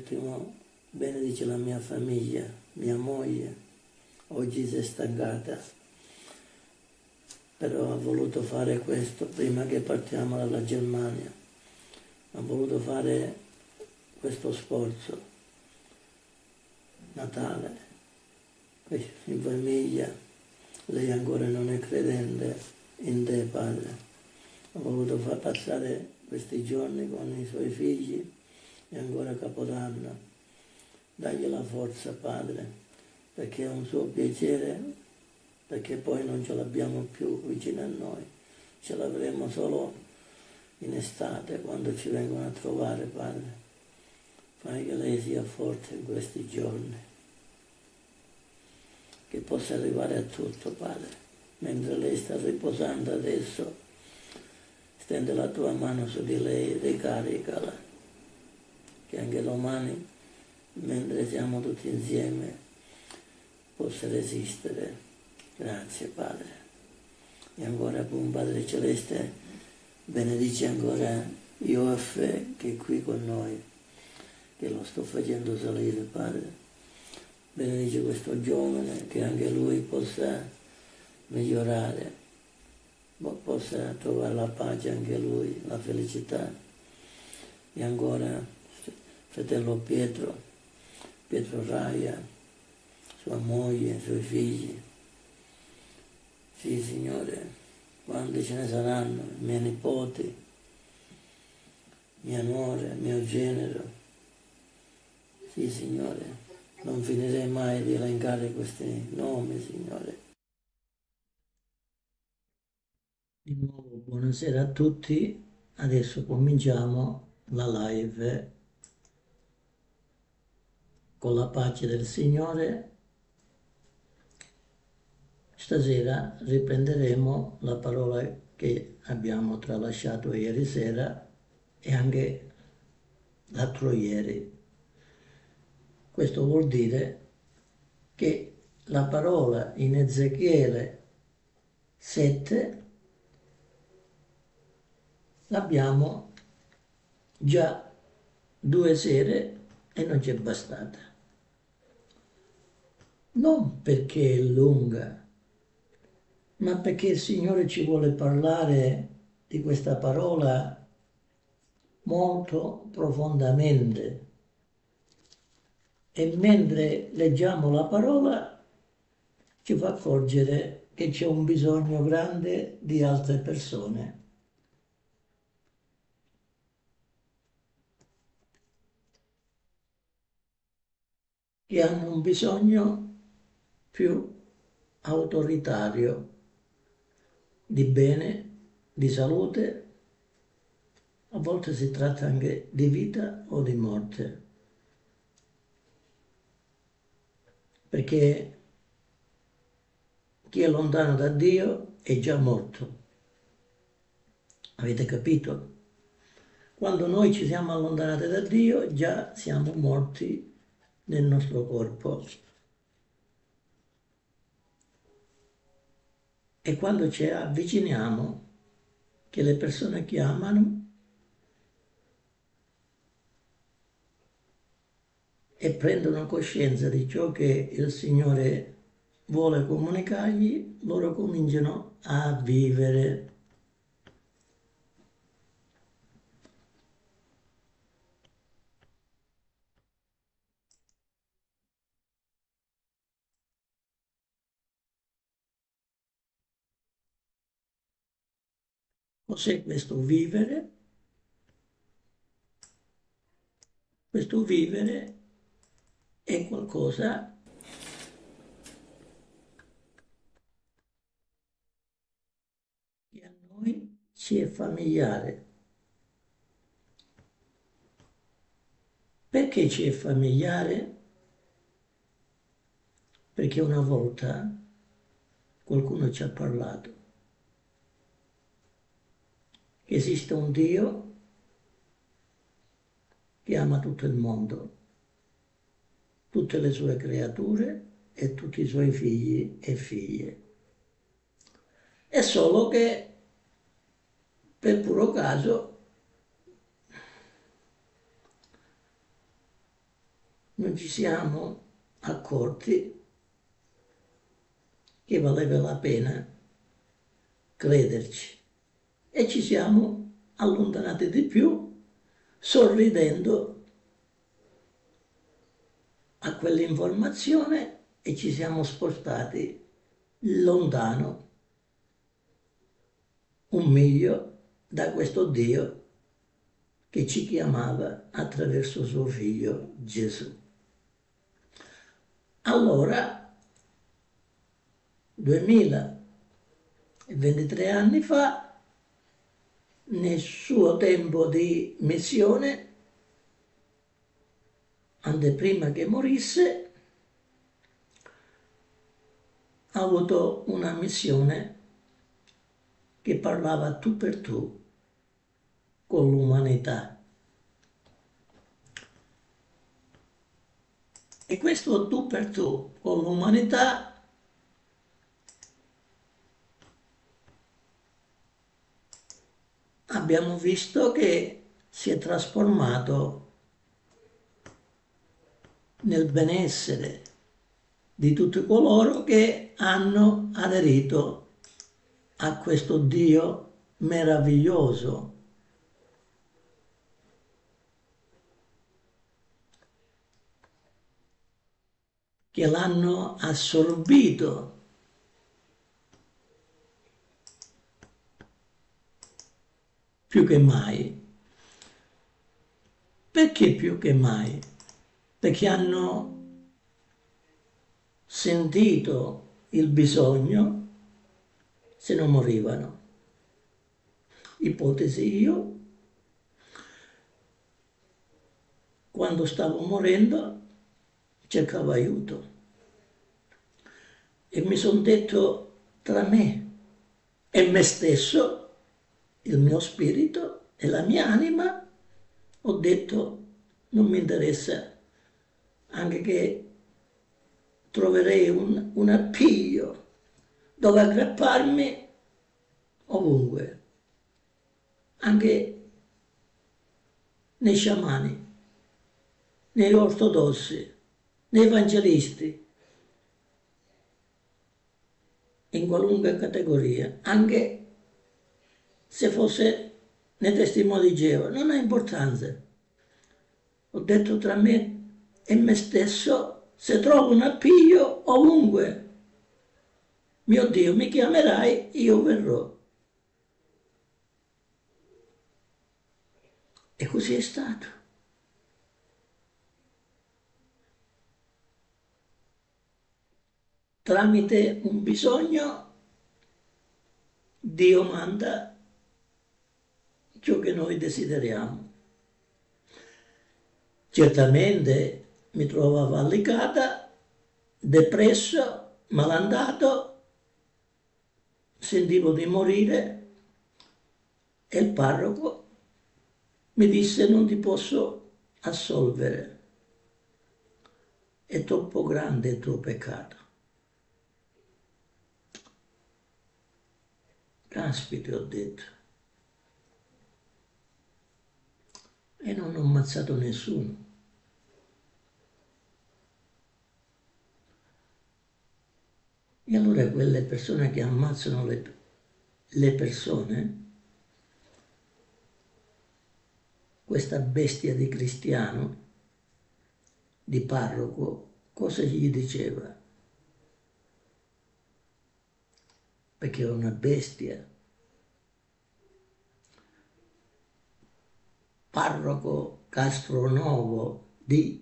ultimo, benedice la mia famiglia, mia moglie, oggi si è stancata, però ha voluto fare questo prima che partiamo dalla Germania, ha voluto fare questo sforzo, Natale, in famiglia, lei ancora non è credente in te, Padre, ha voluto far passare questi giorni con i suoi figli e ancora Capodanno. Dagli la forza, Padre, perché è un suo piacere, perché poi non ce l'abbiamo più vicino a noi, ce l'avremo solo in estate quando ci vengono a trovare, Padre. Fai che lei sia forte in questi giorni, che possa arrivare a tutto, Padre. Mentre lei sta riposando adesso, stende la tua mano su di lei, ricaricala, che anche domani, mentre siamo tutti insieme, possa resistere. Grazie, Padre. E ancora, Padre Celeste, benedice ancora Ioaffe che è qui con noi, che lo sto facendo salire, Padre. Benedice questo giovane, che anche lui possa migliorare, possa trovare la pace anche lui, la felicità. E ancora fratello Pietro Raia, sua moglie, i suoi figli. Sì, Signore, quando ce ne saranno, i miei nipoti, mia nuora, mio genero. Sì, Signore, non finirei mai di elencare questi nomi, Signore. Di nuovo, buonasera a tutti. Adesso cominciamo la live con la pace del Signore. Stasera riprenderemo la parola che abbiamo tralasciato ieri sera e anche l'altro ieri. Questo vuol dire che la parola in Ezechiele 7 l'abbiamo già 2 sere e non ci è bastata. Non perché è lunga, ma perché il Signore ci vuole parlare di questa parola molto profondamente. E mentre leggiamo la parola ci fa accorgere che c'è un bisogno grande di altre persone. Che hanno un bisogno più autoritario di bene, di salute, a volte si tratta anche di vita o di morte, perché chi è lontano da Dio è già morto. Avete capito? Quando noi ci siamo allontanati da Dio, già siamo morti nel nostro corpo. E quando ci avviciniamo, che le persone chiamano e prendono coscienza di ciò che il Signore vuole comunicargli, loro cominciano a vivere. Cos'è questo vivere? Questo vivere è qualcosa che a noi ci è familiare. Perché ci è familiare? Perché una volta qualcuno ci ha parlato che esiste un Dio che ama tutto il mondo, tutte le sue creature e tutti i suoi figli e figlie. È solo che per puro caso non ci siamo accorti che valeva la pena crederci e ci siamo allontanati di più, sorridendo a quell'informazione, e ci siamo spostati lontano un miglio da questo Dio che ci chiamava attraverso suo figlio Gesù. Allora, 2023 anni fa, nel suo tempo di missione, anteprima che morisse, ha avuto una missione che parlava tu per tu con l'umanità. E questo tu per tu con l'umanità abbiamo visto che si è trasformato nel benessere di tutti coloro che hanno aderito a questo Dio meraviglioso, che l'hanno assorbito più che mai. Perché più che mai? Perché hanno sentito il bisogno, se non morivano. Ipotesi: io, quando stavo morendo, cercavo aiuto e mi sono detto, tra me e me stesso, il mio spirito e la mia anima, ho detto, non mi interessa, anche che troverei un appiglio dove aggrapparmi ovunque, anche nei sciamani, negli ortodossi, nei evangelisti, in qualunque categoria, anche se fosse nei testimoni di Geova, non ha importanza. Ho detto, tra me e me stesso, se trovo un appiglio ovunque, mio Dio, mi chiamerai, io verrò. E così è stato. Tramite un bisogno, Dio manda ciò che noi desideriamo. Certamente mi trovavo avvallicata, depresso, malandato, sentivo di morire e il parroco mi disse, non ti posso assolvere, è troppo grande il tuo peccato. Caspita, ho detto, e non ho ammazzato nessuno. E allora quelle persone che ammazzano le persone, questa bestia di cristiano, di parroco, cosa gli diceva? Perché è una bestia. Parroco Castronovo di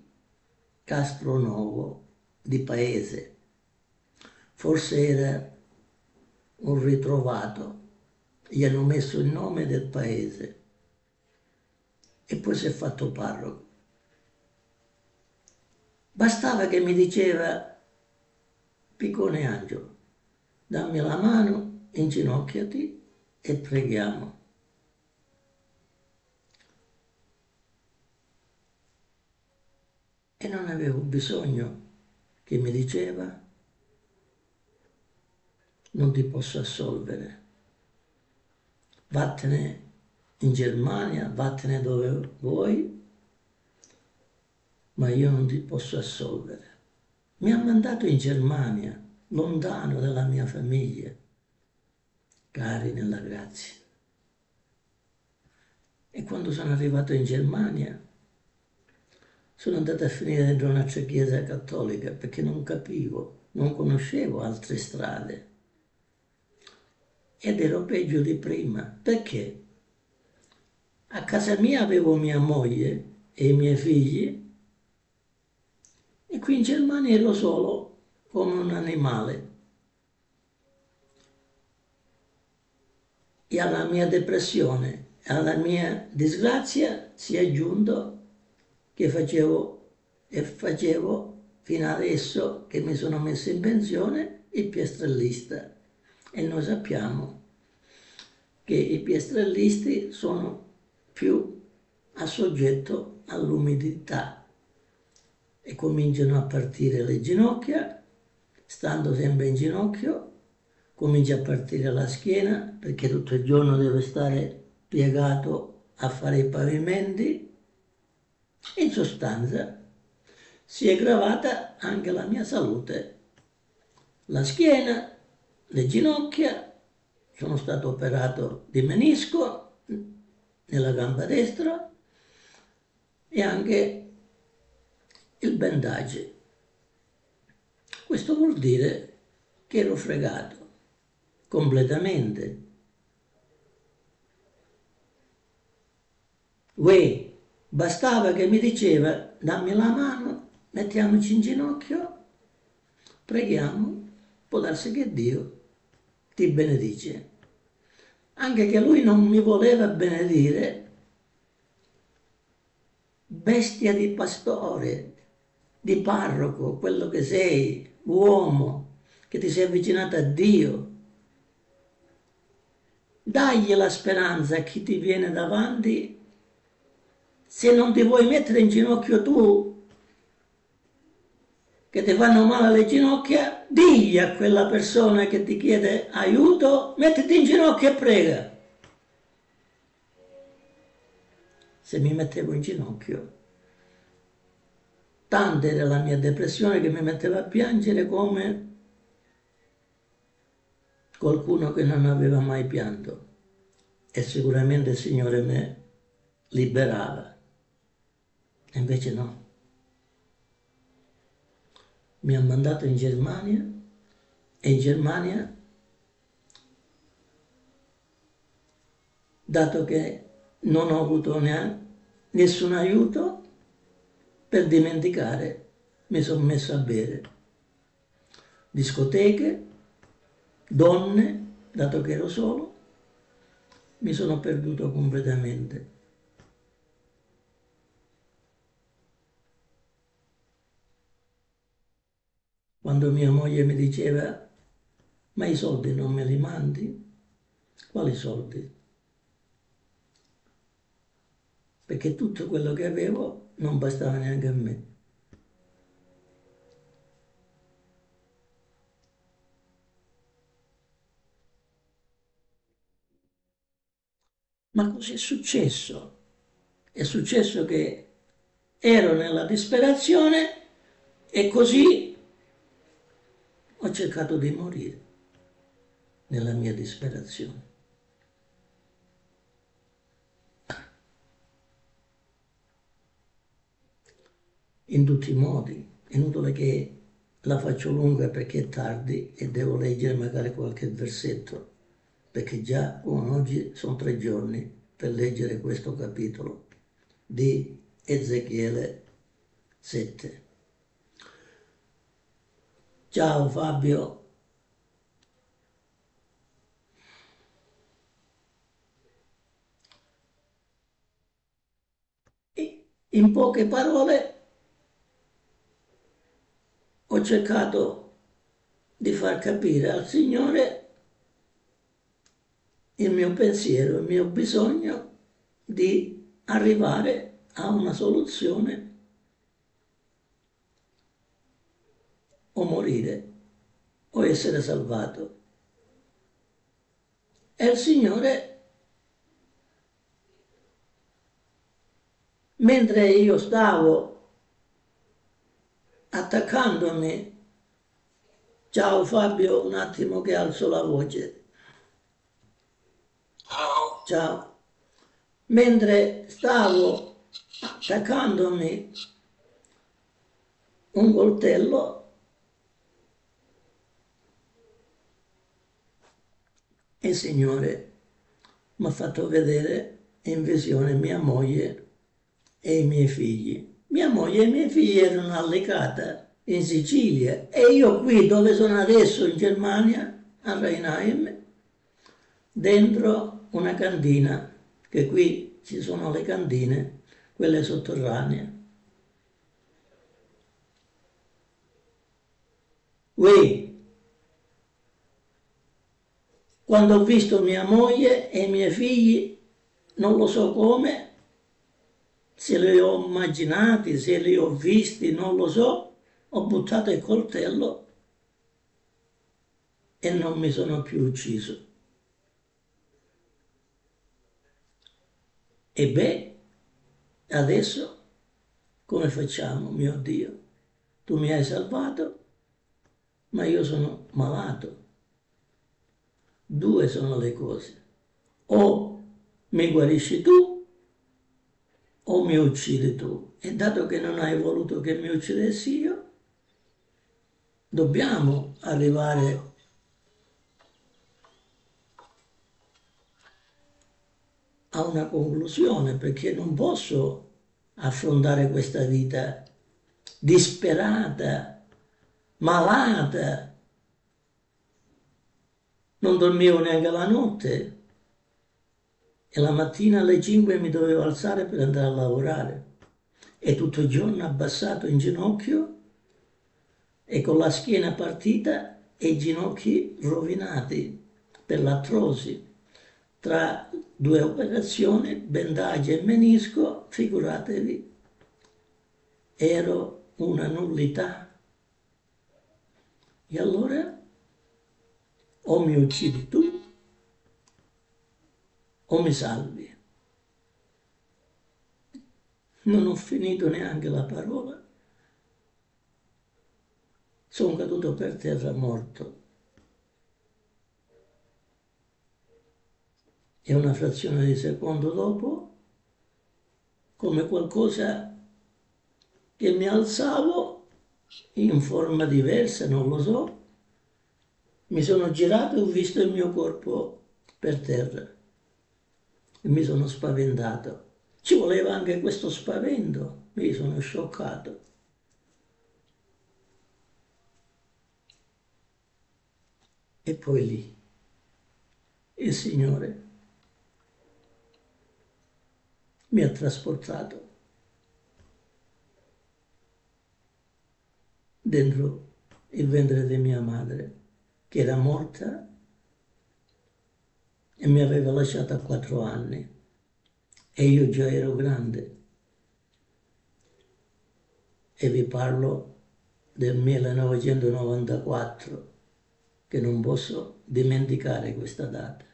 paese. Forse era un ritrovato, gli hanno messo il nome del paese e poi si è fatto parroco. Bastava che mi diceva, piccone Angelo, dammi la mano, inginocchiati e preghiamo. E non avevo bisogno che mi diceva, non ti posso assolvere, vattene in Germania, vattene dove vuoi, ma io non ti posso assolvere. Mi ha mandato in Germania, lontano dalla mia famiglia, cari nella grazia. E quando sono arrivato in Germania sono andato a finire dentro un'altra chiesa cattolica perché non capivo, non conoscevo altre strade. Ed ero peggio di prima. Perché? A casa mia avevo mia moglie e i miei figli e qui in Germania ero solo come un animale. E alla mia depressione, alla mia disgrazia si è aggiunto che facevo fino adesso che mi sono messo in pensione il piastrellista. E noi sappiamo che i piastrellisti sono più a soggetto all'umidità e cominciano a partire le ginocchia, stando sempre in ginocchio, comincia a partire la schiena perché tutto il giorno deve stare piegato a fare i pavimenti. In sostanza si è gravata anche la mia salute, la schiena, le ginocchia, sono stato operato di menisco nella gamba destra e anche il bandage. Questo vuol dire che ero fregato completamente. Uè, bastava che mi diceva dammi la mano, mettiamoci in ginocchio, preghiamo, può darsi che Dio ti benedice. Anche che lui non mi voleva benedire, bestia di pastore, di parroco, quello che sei, uomo, che ti sei avvicinato a Dio. Dagli la speranza a chi ti viene davanti. Se non ti vuoi mettere in ginocchio tu, che ti fanno male le ginocchia, digli a quella persona che ti chiede aiuto, mettiti in ginocchio e prega. Se mi mettevo in ginocchio, tanta era la mia depressione che mi metteva a piangere come qualcuno che non aveva mai pianto. E sicuramente il Signore mi liberava. E invece no. Mi ha mandato in Germania e in Germania, dato che non ho avuto nessun aiuto, per dimenticare mi sono messo a bere. Discoteche, donne, dato che ero solo, mi sono perduto completamente. Quando mia moglie mi diceva ma i soldi non me li mandi? Quali soldi? Perché tutto quello che avevo non bastava neanche a me. Ma così è successo. È successo che ero nella disperazione e così ho cercato di morire nella mia disperazione. In tutti i modi. È inutile che la faccio lunga perché è tardi e devo leggere magari qualche versetto, perché già oggi sono 3 giorni per leggere questo capitolo di Ezechiele 7. Ciao Fabio. In poche parole ho cercato di far capire al Signore il mio pensiero, il mio bisogno di arrivare a una soluzione o morire o essere salvato. E il Signore, mentre io stavo attaccandomi. Ciao Fabio, un attimo che alzo la voce. Ciao. Ciao. Mentre stavo attaccandomi un coltello, il Signore mi ha fatto vedere in visione mia moglie e i miei figli. Mia moglie e i miei figli erano allocati in Sicilia e io qui dove sono adesso in Germania, a Reinheim, dentro una cantina, che qui ci sono le cantine, quelle sotterranee. Qui, quando ho visto mia moglie e i miei figli, non lo so come, se li ho immaginati, se li ho visti, non lo so, ho buttato il coltello e non mi sono più ucciso. E beh, adesso come facciamo, mio Dio? Tu mi hai salvato, ma io sono malato. Due sono le cose. O mi guarisci tu o mi uccidi tu. E dato che non hai voluto che mi uccidessi io, dobbiamo arrivare a una conclusione perché non posso affrontare questa vita disperata, malata. Non dormivo neanche la notte e la mattina alle 5 mi dovevo alzare per andare a lavorare e tutto il giorno abbassato in ginocchio e con la schiena partita e i ginocchi rovinati per l'artrosi. Tra due operazioni, bendaggio e menisco, figuratevi, ero una nullità. E allora o mi uccidi tu o mi salvi. Non ho finito neanche la parola, sono caduto per terra morto. E una frazione di secondo dopo, come qualcosa che mi alzavo in forma diversa, non lo so, mi sono girato e ho visto il mio corpo per terra e mi sono spaventato. Ci voleva anche questo spavento, mi sono scioccato. E poi lì il Signore mi ha trasportato dentro il ventre di mia madre, che era morta e mi aveva lasciato a 4 anni e io già ero grande e vi parlo del 1994, che non posso dimenticare questa data,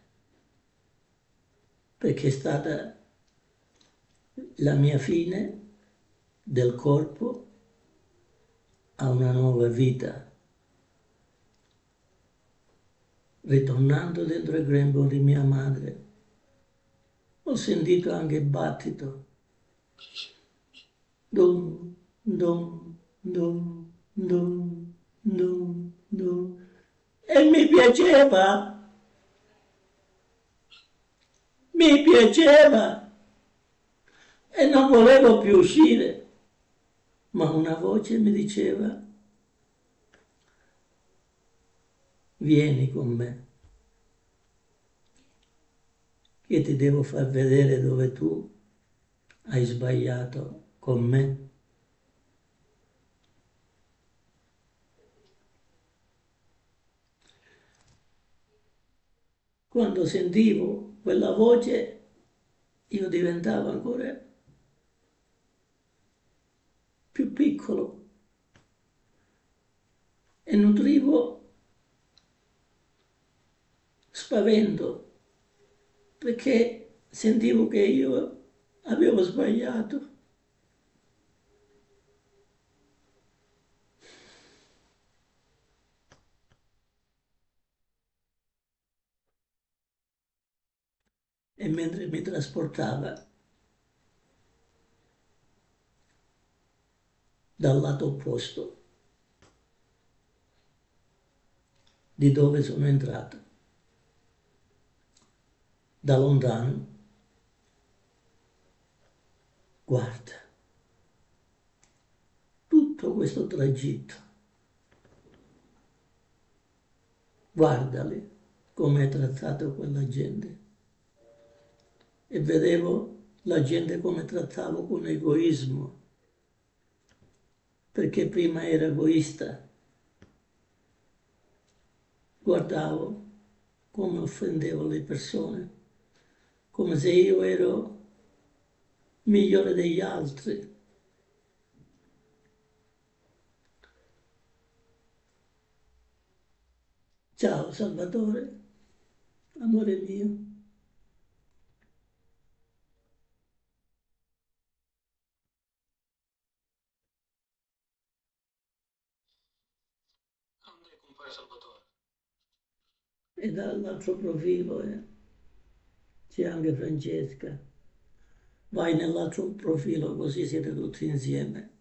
perché è stata la mia fine del corpo a una nuova vita, ritornando dentro il grembo di mia madre. Ho sentito anche il battito, dum, dum, dum, dum, dum, dum, e mi piaceva e non volevo più uscire, ma una voce mi diceva, vieni con me, che ti devo far vedere dove tu hai sbagliato con me. Quando sentivo quella voce io diventavo ancora più piccolo e nutrivo spavento perché sentivo che io avevo sbagliato. e mentre mi trasportava dal lato opposto di dove sono entrato, da lontano, guarda, tutto questo tragitto, guardali come hai trattato quella gente. E vedevo la gente come trattavo con egoismo, perché prima era egoista. Guardavo come offendevo le persone, come se io ero migliore degli altri. Ciao Salvatore, amore mio. Dove compare Salvatore? E dall'altro profilo c'è anche Francesca. Vai nell'altro profilo così siete tutti insieme.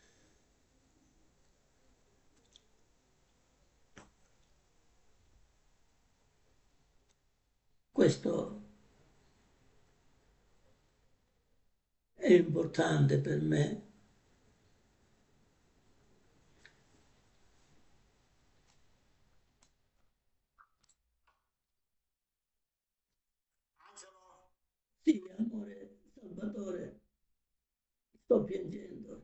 Questo è importante per me. Angelo, Sì, amore, Salvatore, sto piangendo.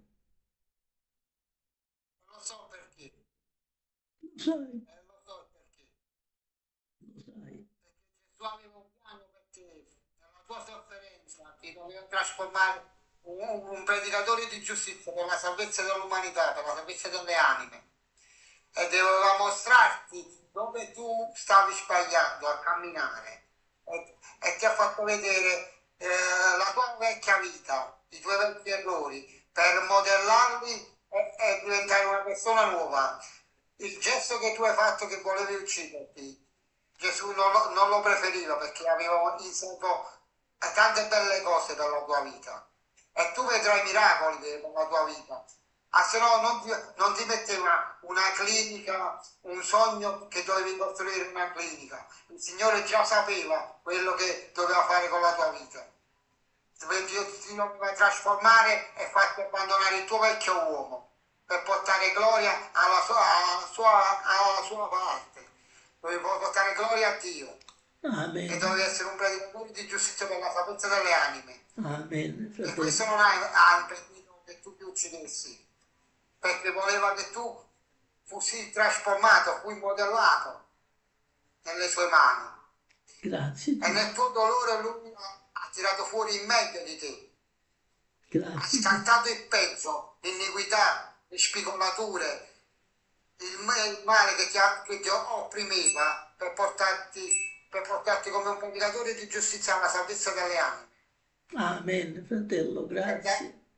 non lo so perché, Lo sai, lo so perché. lo sai. Perché Gesù aveva un piano per te, nella tua sofferenza, ti doveva trasformare un predicatore di giustizia per la salvezza dell'umanità, per la salvezza delle anime. E doveva mostrarti dove tu stavi sbagliando a camminare. E ti ha fatto vedere la tua vecchia vita, i tuoi vecchi errori, per modellarli e diventare una persona nuova. Il gesto che tu hai fatto che volevi ucciderti, Gesù non lo preferiva perché aveva inserito tante belle cose per la tua vita. E tu vedrai miracoli per la tua vita. Ah, se no non ti metteva una clinica, un sogno che dovevi costruire una clinica. Il Signore già sapeva quello che doveva fare con la tua vita. Ti doveva trasformare e farti abbandonare il tuo vecchio uomo per portare gloria alla sua parte. Dovevi portare gloria a Dio e dovevi Amen. essere un predicatore di giustizia per la salvezza delle anime. Amen, E questo fratello. non ha impedito che tu ti uccidessi, perché voleva che tu fossi trasformato, fui modellato nelle sue mani. Grazie E Dio. nel tuo dolore lui ha tirato fuori il meglio di te, ha Grazie Dio. scartato il peggio, l'iniquità, le spigolature, il male che ti opprimeva per portarti come un predicatore di giustizia alla salvezza delle anime Amen, fratello, e, da- grazie.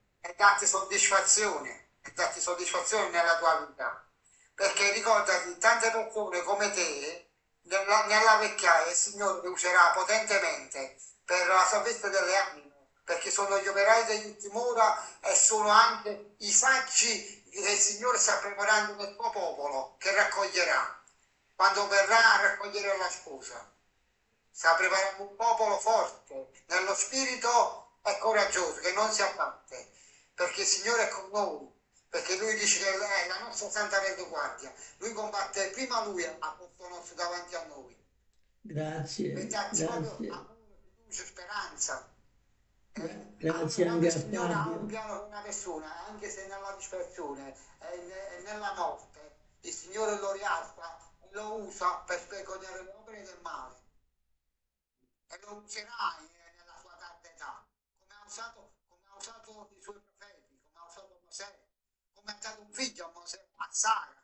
e darti soddisfazione nella tua vita. Perché ricordati, tante persone come te, nella vecchiaia, il Signore ti userà potentemente per la salvezza delle anime, perché sono gli operai degli ultimi ora e sono anche i saggi che il Signore sta preparando nel tuo popolo, che raccoglierà, quando verrà a raccogliere la sposa. Sta preparando un popolo forte, nello spirito e coraggioso, che non si abbatte, perché il Signore è con noi, perché Lui dice che è la nostra santa retroguardia. Lui combatte prima Lui a posto nostro davanti a noi, per Grazie, darci proprio grazie. amore, fiducia, speranza. Grazie Anche anche il a Signore ha un Fabio. piano con una persona, anche se nella disperazione e nella morte, il Signore lo rialza e lo usa per cogliere le opere del male e lo userà nella sua tarda età, come ha usato i suoi profeti, come ha usato Mosè, come ha dato un figlio a Mosè, a Sara,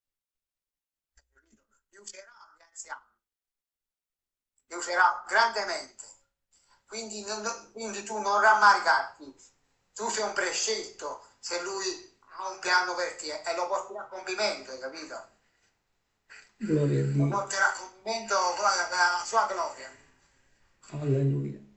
li userà gli anziani, li userà grandemente. Quindi tu non rammaricarti, tu sei un prescelto se lui ha un piano per te e lo porterà a compimento, hai capito? Gloria a Lo Dio. porterà a compimento alla sua gloria. Alleluia.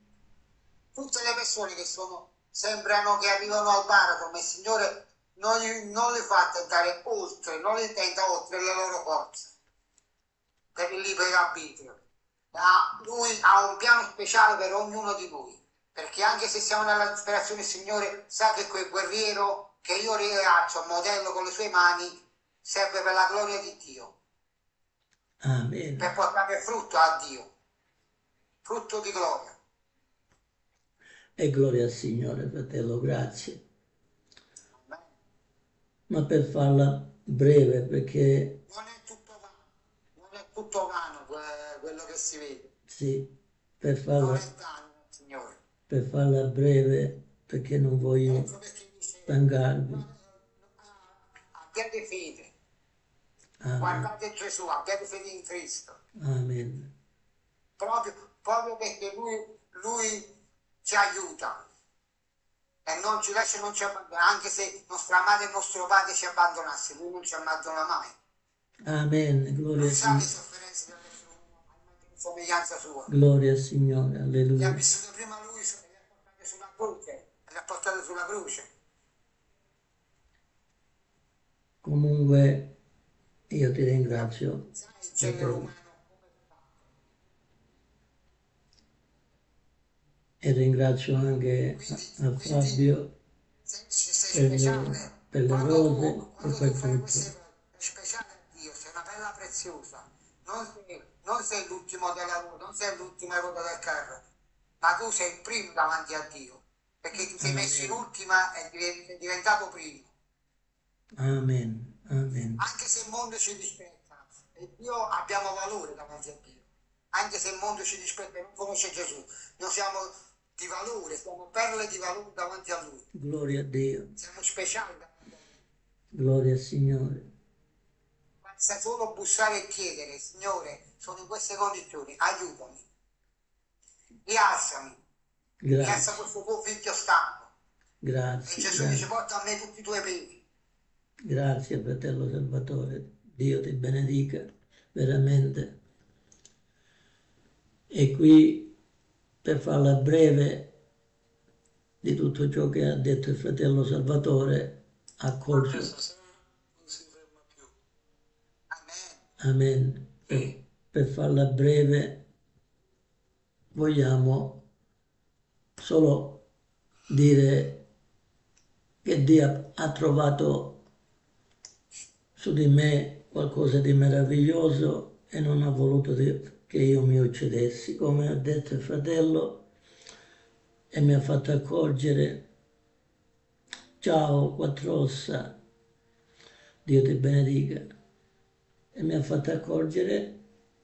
tutte le persone che sembrano che arrivano al baratro, ma il Signore non li fa tentare oltre, non li tenta oltre le loro forze, per il libero arbitrio. Lui ha un piano speciale per ognuno di voi, perché anche se siamo nella disperazione, il Signore sa che quel guerriero che io rilascio, modello con le sue mani, serve per la gloria di Dio, Amen. per portare frutto a Dio, frutto di gloria. E gloria al Signore, fratello, grazie. Amen. Ma per farla breve, perché Non è tutto vano quello che si vede, sì, per non farla, è vano, Signore. per farla breve, perché non voglio Ecco perché dice, stancarvi. abbiate fede, Amen. guardate Gesù, abbiate fede in Cristo, Amen. proprio perché lui ci aiuta e non ci lascia, non ci abbandona, anche se nostra madre e nostro padre ci abbandonasse, lui non ci abbandona mai. Amen. Gloria Lui al sa le Signore. sofferenze dell'essere umano, in somiglianza sua. Gloria al Signore. Le ha Alleluia. vissute prima lui, le ha portate sulla croce, le ha portate sulla croce. Comunque io ti ringrazio, Sai il genere fratello, umano come fa. e ringrazio anche a Fabio Sei speciale. per le rose e Quando per tu fai tutto. queste cose, è speciale a Dio, sei una bella preziosa. Non sei l'ultimo della ruota, non sei l'ultima ruota del carro, ma tu sei il primo davanti a Dio, perché ti sei messo in ultima e sei diventato primo. Amen. Amen. Anche se il mondo ci dispetta, e Dio abbiamo valore davanti a Dio. Anche se il mondo ci dispetta e non conosce Gesù, noi siamo di valore, siamo perle di valore davanti a Lui. Gloria a Dio. Siamo speciali davanti a Lui. Gloria al Signore. Basta solo bussare e chiedere, Signore, sono in queste condizioni, aiutami, rialzami, rialza Grazie. questo tuo figlio stanco. E Grazie. Gesù dice, porta a me tutti i tuoi pesi. Grazie, fratello Salvatore. Dio ti benedica veramente. E qui, per farla breve, di tutto ciò che ha detto il fratello Salvatore, accolgo. Non si ferma più. Amen. Amen. Per farla breve, vogliamo solo dire che Dio ha trovato su di me qualcosa di meraviglioso e non ha voluto che io mi uccidessi, come ha detto il fratello, e mi ha fatto accorgere, ciao Quattrossa, Dio ti benedica, e mi ha fatto accorgere,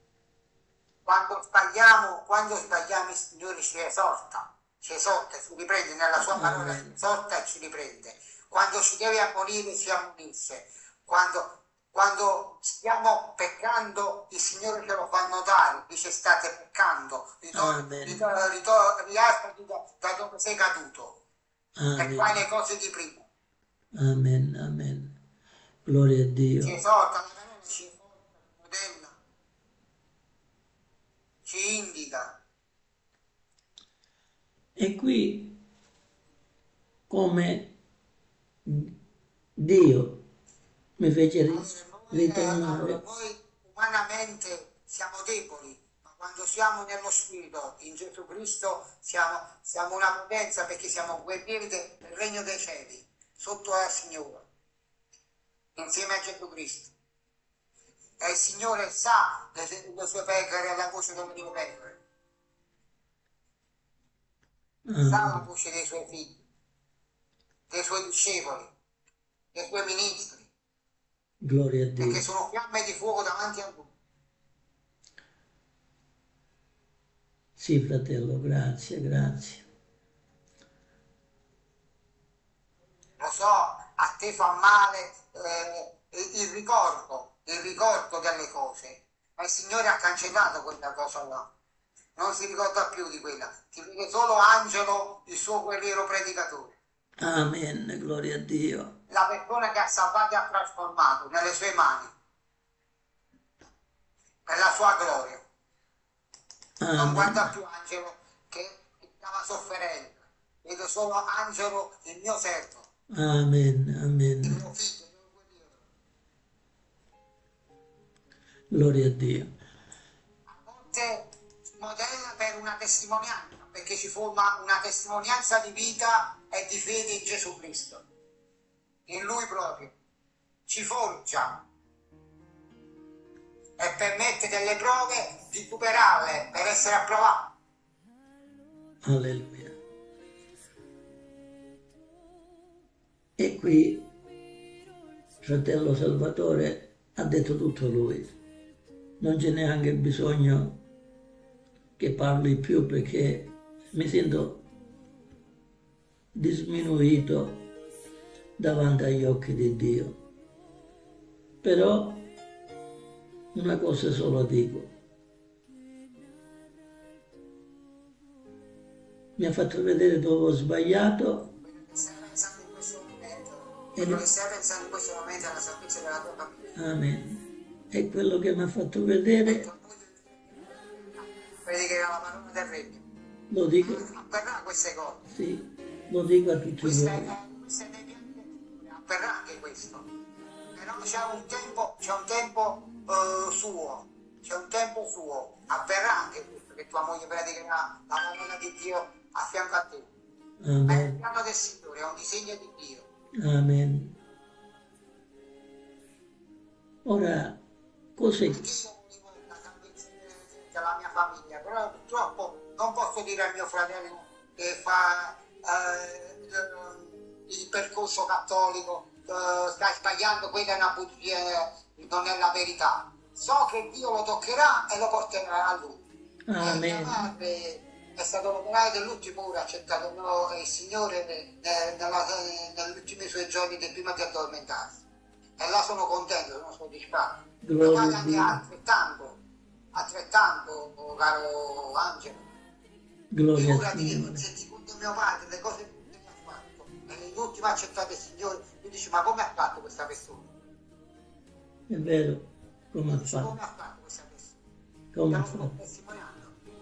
Quando sbagliamo il Signore ci esorta, ci riprende nella sua parola, ci esorta e ci riprende. Quando ci deve ammonire, ci ammonisce. Quando stiamo peccando, il Signore ce lo fa notare, dice state peccando, rialzati da dove sei caduto, e fai le cose di prima. Amen, amen. Gloria a Dio. Ci esorta, la parola ci esorta, modella, ci indica. E qui, come Dio mi fece ritornare, Noi umanamente siamo deboli, ma quando siamo nello Spirito, in Gesù Cristo, siamo una potenza, perché siamo guerrieri del regno dei cieli, sotto al Signore, insieme a Gesù Cristo. E il Signore sa le sue pecore e la voce delle sue pecore, sa la voce dei suoi figli, dei suoi discepoli, dei suoi ministri, gloria a Dio. perché sono fiamme di fuoco davanti a Lui. Sì, fratello, grazie, grazie. Lo so, a te fa male il ricordo delle cose, ma il Signore ha cancellato quella cosa là, non si ricorda più di quella, ti vede solo Angelo, il suo guerriero predicatore, Amen, gloria a Dio. la persona che ha salvato e ha trasformato nelle sue mani, per la sua gloria. Non guarda Amen, più Angelo che stava soffrendo. Vedo solo Angelo, il mio servo, Amen, il amen. mio figlio, il mio guerriero. Gloria a Dio. A volte modella per una testimonianza, perché ci forma una testimonianza di vita e di fede in Gesù Cristo. In Lui proprio. Ci forgia e permette delle prove di superarle per essere approvati. Alleluia. E qui fratello Salvatore ha detto tutto lui. Non c'è neanche bisogno che parli più perché mi sento disminuito davanti agli occhi di Dio. Però una cosa solo dico. Mi ha fatto vedere dove ho sbagliato Quello che stai pensando in questo momento, e quello che stai pensando in questo momento è la salvezza della tua famiglia. Amen. E quello che mi ha fatto vedere Predicare la parola del regno. lo dico, Avverrà queste cose. sì, lo dico a tutti Queste voi. nei piani del Signore, avverrà anche questo. Però c'è un tempo suo, c'è un tempo suo, avverrà anche questo, che tua moglie predicherà la parola di Dio a fianco a te. È il Amen. piano del Signore, è un disegno di Dio. Amen. Ora, cos'è? Anche io volevo la salvezza della mia famiglia, però purtroppo non posso dire al mio fratello che fa il percorso cattolico, stai sbagliando, quella è una bugia, non è la verità. So che Dio lo toccherà e lo porterà a lui. Mia Amen. madre è stato l'operaio dell'ultimo ora, ha accettato il Signore negli ultimi suoi giorni del prima di addormentarsi. E là sono contento, sono soddisfatto. Mio Gloria padre a anche Dio. altrettanto, caro Angelo. Gloria al Figurati che Signore. se ti conto mio padre, le cose che ha fatto, e nell'ultimo ha accettato il Signore, tu dici, ma come ha fatto questa persona? È vero, come ha Dici, come fatto? ha fatto questa persona? Come Te ha lo sto fatto? testimoniando.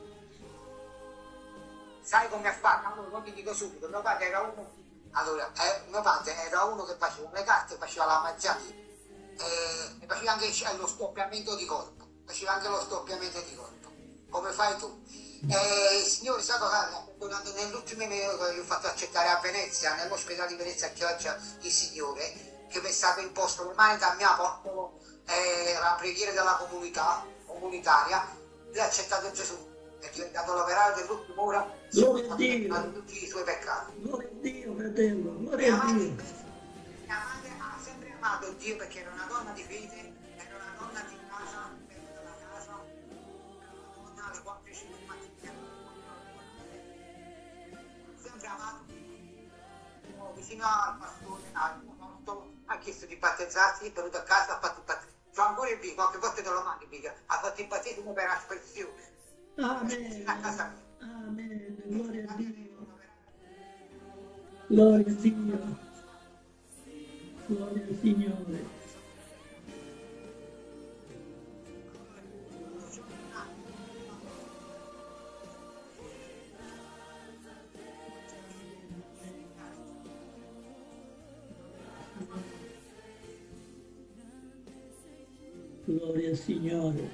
Sai come ha fatto? Allora, non ti dico subito, mio padre era uno. Allora, mio padre era uno che faceva le carte, faceva la mangiatina, e faceva anche lo stoppiamento di corpo. Faceva anche lo stoppiamento di corpo, come fai tu. Il Signore sa cosa? Nell'ultimo mese che ho fatto accettare a Venezia, nell'ospedale di Venezia che oggi il Signore, che mi è stato imposto le mani da mia porta, la preghiera della comunitaria, lui ha accettato Gesù. È diventato l'operaio dell'ultima ora, Gloria a Dio. di tutti i suoi peccati. Gloria a Dio, fratello. Mia Gloria a madre, Dio. mia madre ha sempre amato Dio perché era una donna di fede, era una donna di casa, della casa, una donna alle 4-5 di mattina. Ha sempre amato Dio. Vicino al pastore, ha chiesto di battezzarsi, è venuto a casa, ha fatto il battesimo. C'ho ancora il vivo, qualche volta te lo mando, ha fatto il battesimo per aspersione. Amen. A casa mia. Amen. Gloria a Dio. Gloria a Dio. Gloria al Signore. Gloria al Signore.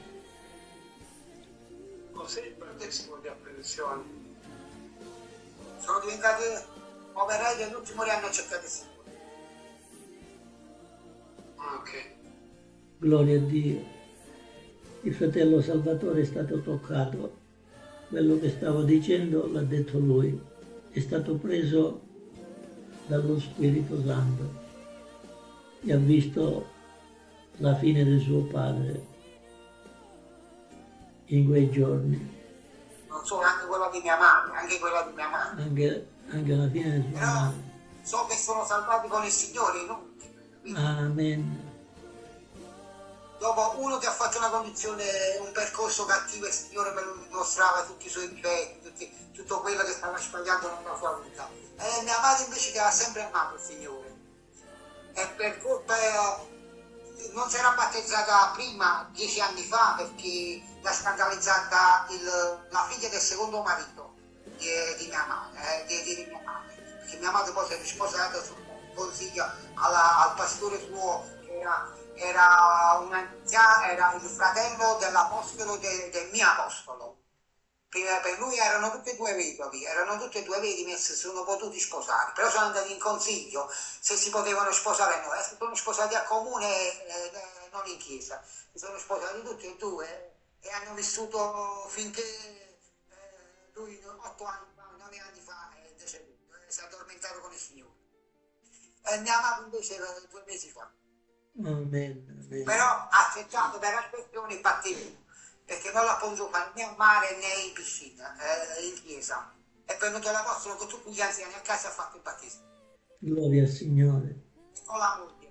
Cos'è il battesimo di apprensione? Sono diventati operai dell'ultimo anno hanno accettato il Signore. Ok. Gloria a Dio. Il fratello Salvatore è stato toccato. Quello che stavo dicendo l'ha detto lui. È stato preso dallo Spirito Santo e ha visto la fine di suo padre in quei giorni. Non solo, anche quella di mia madre, anche quella di mia madre. Anche la fine di sua Però madre. so che sono salvati con il Signore, no? Amen. Dopo uno che ha fatto una condizione, un percorso cattivo, il Signore me lo dimostrava tutti i suoi difetti, tutto quello che stava sbagliando nella sua vita. E mia madre invece che ha sempre amato il Signore. E per colpa non si era battezzata prima, 10 anni fa, perché l'ha scandalizzata la figlia del secondo marito. di mia madre, di mia madre, perché mia madre poi si è risposata su un consiglio al pastore suo, che era un anziano, era il fratello dell'apostolo del mio apostolo. Prima per lui erano tutti e due vedovi, erano tutti e due vedimi e si sono potuti sposare, però sono andati in consiglio se si potevano sposare o no, si sono sposati a comune, non in chiesa, si sono sposati tutti e due e hanno vissuto finché lui 8 anni fa, 9 anni fa è deceduto, si è addormentato con il Signore. E mia mamma invece 2 mesi fa. Amen, amen. Però ha accettato per aspettazione il battesimo, perché non l'ha potuto fare né a mare né in piscina, in chiesa. È venuto l'apostolo con tutti gli anziani a casa e ha fatto il battesimo. Gloria al Signore. Con la moglie.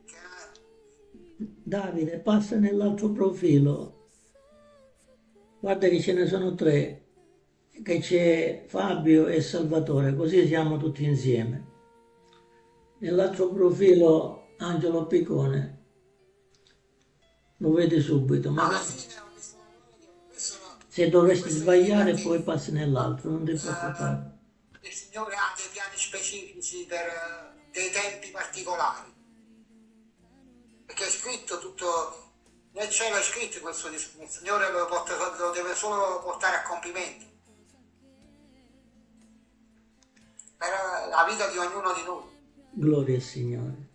Davide, passa nell'altro profilo. Guarda che ce ne sono 3, che c'è Fabio e Salvatore, così siamo tutti insieme. Nell'altro profilo Angelo Piccone, lo vedi subito, ma Alla fine ho visto se dovresti sbagliare poi passi nell'altro, non ti preoccupare. il Signore ha dei piani specifici per dei tempi particolari. Perché è scritto tutto, nel cielo è scritto questo discorso, il Signore lo deve solo portare a compimento. Per la vita di ognuno di noi. Gloria al Signore.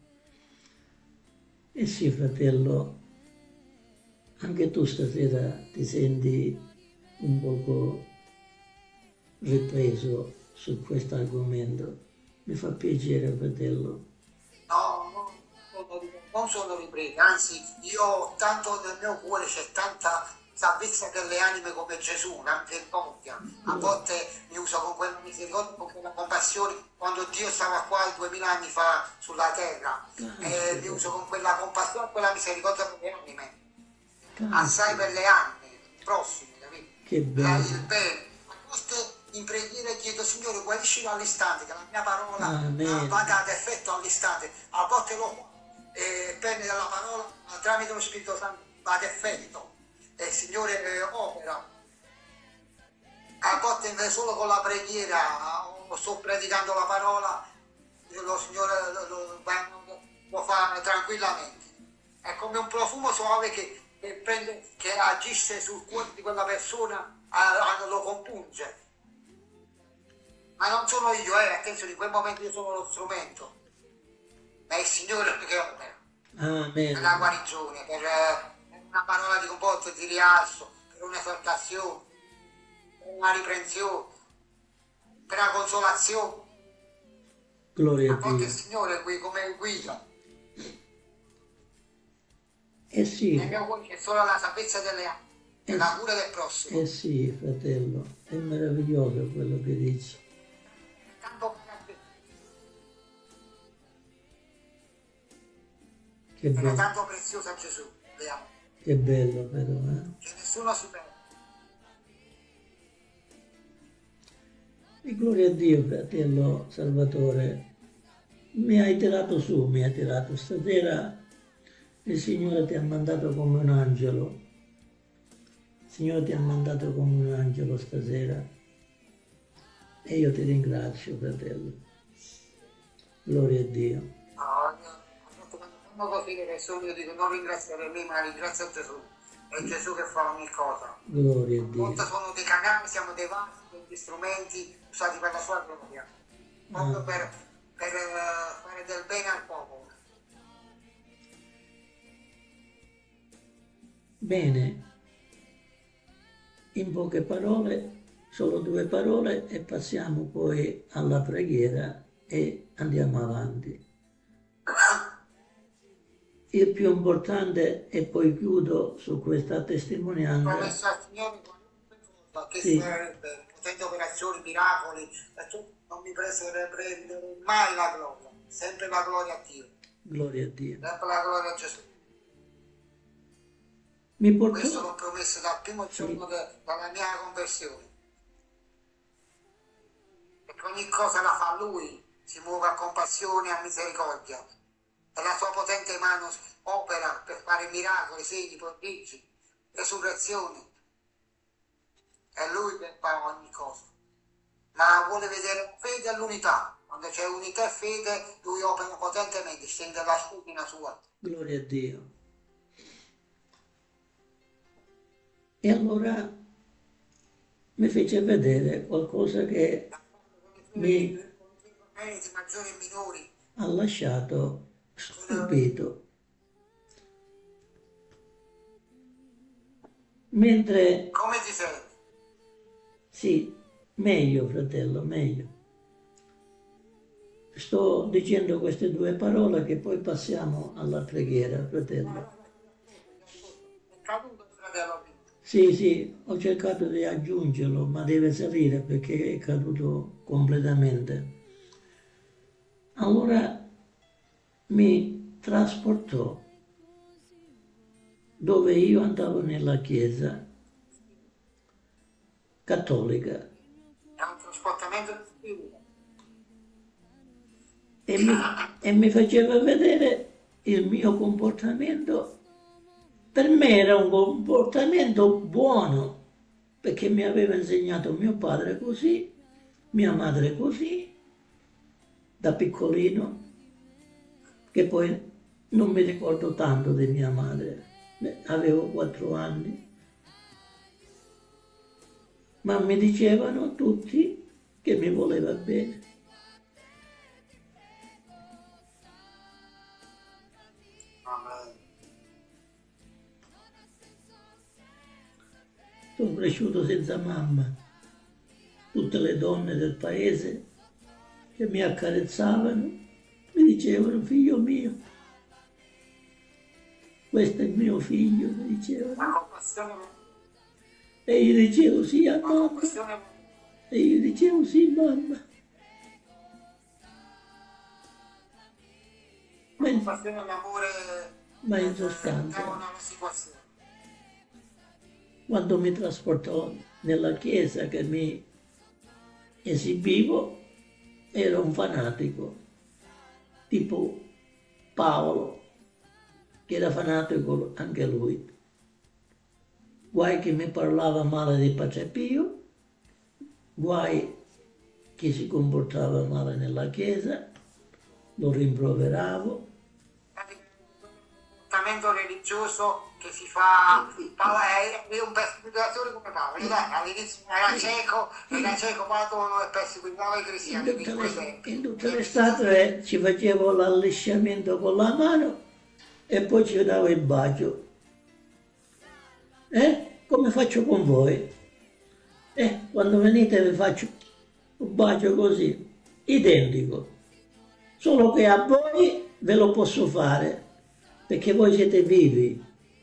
E sì, fratello, anche tu stasera ti senti un poco ripreso su questo argomento. Mi fa piacere, fratello. No, non sono ripreso, anzi io ho tanto nel mio cuore, c'è tanta salvezza per le anime come Gesù, una misericordia. A volte mi uso con quella misericordia, con quella compassione, quando Dio stava qua 2000 anni fa sulla terra, mi uso con quella compassione, quella misericordia per le anime, assai per le anime prossime, capito? Che bello. Il bene. A volte in preghiera chiedo, Signore, guariscilo all'istante, che la mia parola vada ad effetto all'istante. A volte lo penne della parola tramite lo Spirito Santo va ad effetto. E il Signore opera. A volte invece solo con la preghiera, o sto predicando la parola, lo Signore lo fa tranquillamente. È come un profumo suave che agisce sul cuore di quella persona, lo compunge. Ma non sono io, attenzione, in quel momento io sono lo strumento, ma è il Signore che opera. Amen. Per la guarigione, per una parola di conforto, di rialzo, per un'esortazione, per una riprensione, per una consolazione. Gloria A a volte Dio. il Signore è qui come guida. Eh sì. Nel mio cuore c'è solo la salvezza delle anime, e la cura del prossimo. Eh sì, fratello, è meraviglioso quello che dici. Che Era bello, tanto preziosa Gesù, che bello però, che nessuno si perde. E gloria a Dio, fratello Salvatore, mi hai tirato su, mi hai tirato. Stasera il Signore ti ha mandato come un angelo. Il Signore ti ha mandato come un angelo stasera. E io ti ringrazio, fratello. Gloria a Dio. Quando così le persone, io dico non ringraziare me, ma ringrazio Gesù. È Gesù che fa ogni cosa. Gloria a Dio. Molte sono dei canali, siamo dei vasi, degli strumenti usati per la sua gloria. Proprio per fare del bene al popolo. Bene, in poche parole, solo 2 parole e passiamo poi alla preghiera e andiamo avanti. Il più importante, e poi chiudo su questa testimonianza. Promesso al Signore qualunque cosa che sarebbe, potendo operazioni, miracoli, non mi prendere mai la gloria, sempre la gloria a Dio. Gloria a Dio. Sempre la gloria a Gesù. Questo l'ho promesso dal primo giorno della mia conversione. Perché ogni cosa la fa Lui, si muove a compassione e a misericordia. E la sua potente mano opera per fare miracoli, segni, prodigi, resurrezioni. È Lui che fa ogni cosa. ma vuole vedere fede all'unità. Quando c'è unità e fede, lui opera potentemente, stende la spugna sua. Gloria a Dio. E allora mi fece vedere qualcosa che mi Meriti maggiori e minori. ha lasciato stupito. Mentre, Come ti senti? sì, meglio fratello, meglio. Sto dicendo queste due parole che poi passiamo alla preghiera, fratello. È caduto il fratello. Sì, sì, ho cercato di aggiungerlo, ma deve salire perché è caduto completamente. Allora mi trasportò dove io andavo nella chiesa cattolica È un trasportamento di spirito. e mi faceva vedere il mio comportamento. Per me era un comportamento buono, perché mi aveva insegnato mio padre così, mia madre così, da piccolino, che poi non mi ricordo tanto di mia madre, avevo 4 anni, ma mi dicevano tutti che mi voleva bene. Sono cresciuto senza mamma. Tutte le donne del paese che mi accarezzavano mi dicevano figlio mio, questo è il mio figlio, mi dicevano. E io dicevo sì a mamma. E io dicevo sì mamma. Ma in sostanza, quando mi trasportò nella chiesa che mi esibivo, ero un fanatico, tipo Paolo, che era fanatico anche lui. Guai che mi parlava male di Padre Pio, guai che si comportava male nella chiesa, lo rimproveravo. Comportamento religioso che si fa, è un persecutore come Paolo, all'inizio era cieco, Paolo e perseguitava i cristiani. In tutte le statue ci facevo l'allisciamento con la mano e poi ci davo il bacio. Come faccio con voi? Quando venite vi faccio un bacio così, identico, solo che a voi ve lo posso fare, perché voi siete vivi.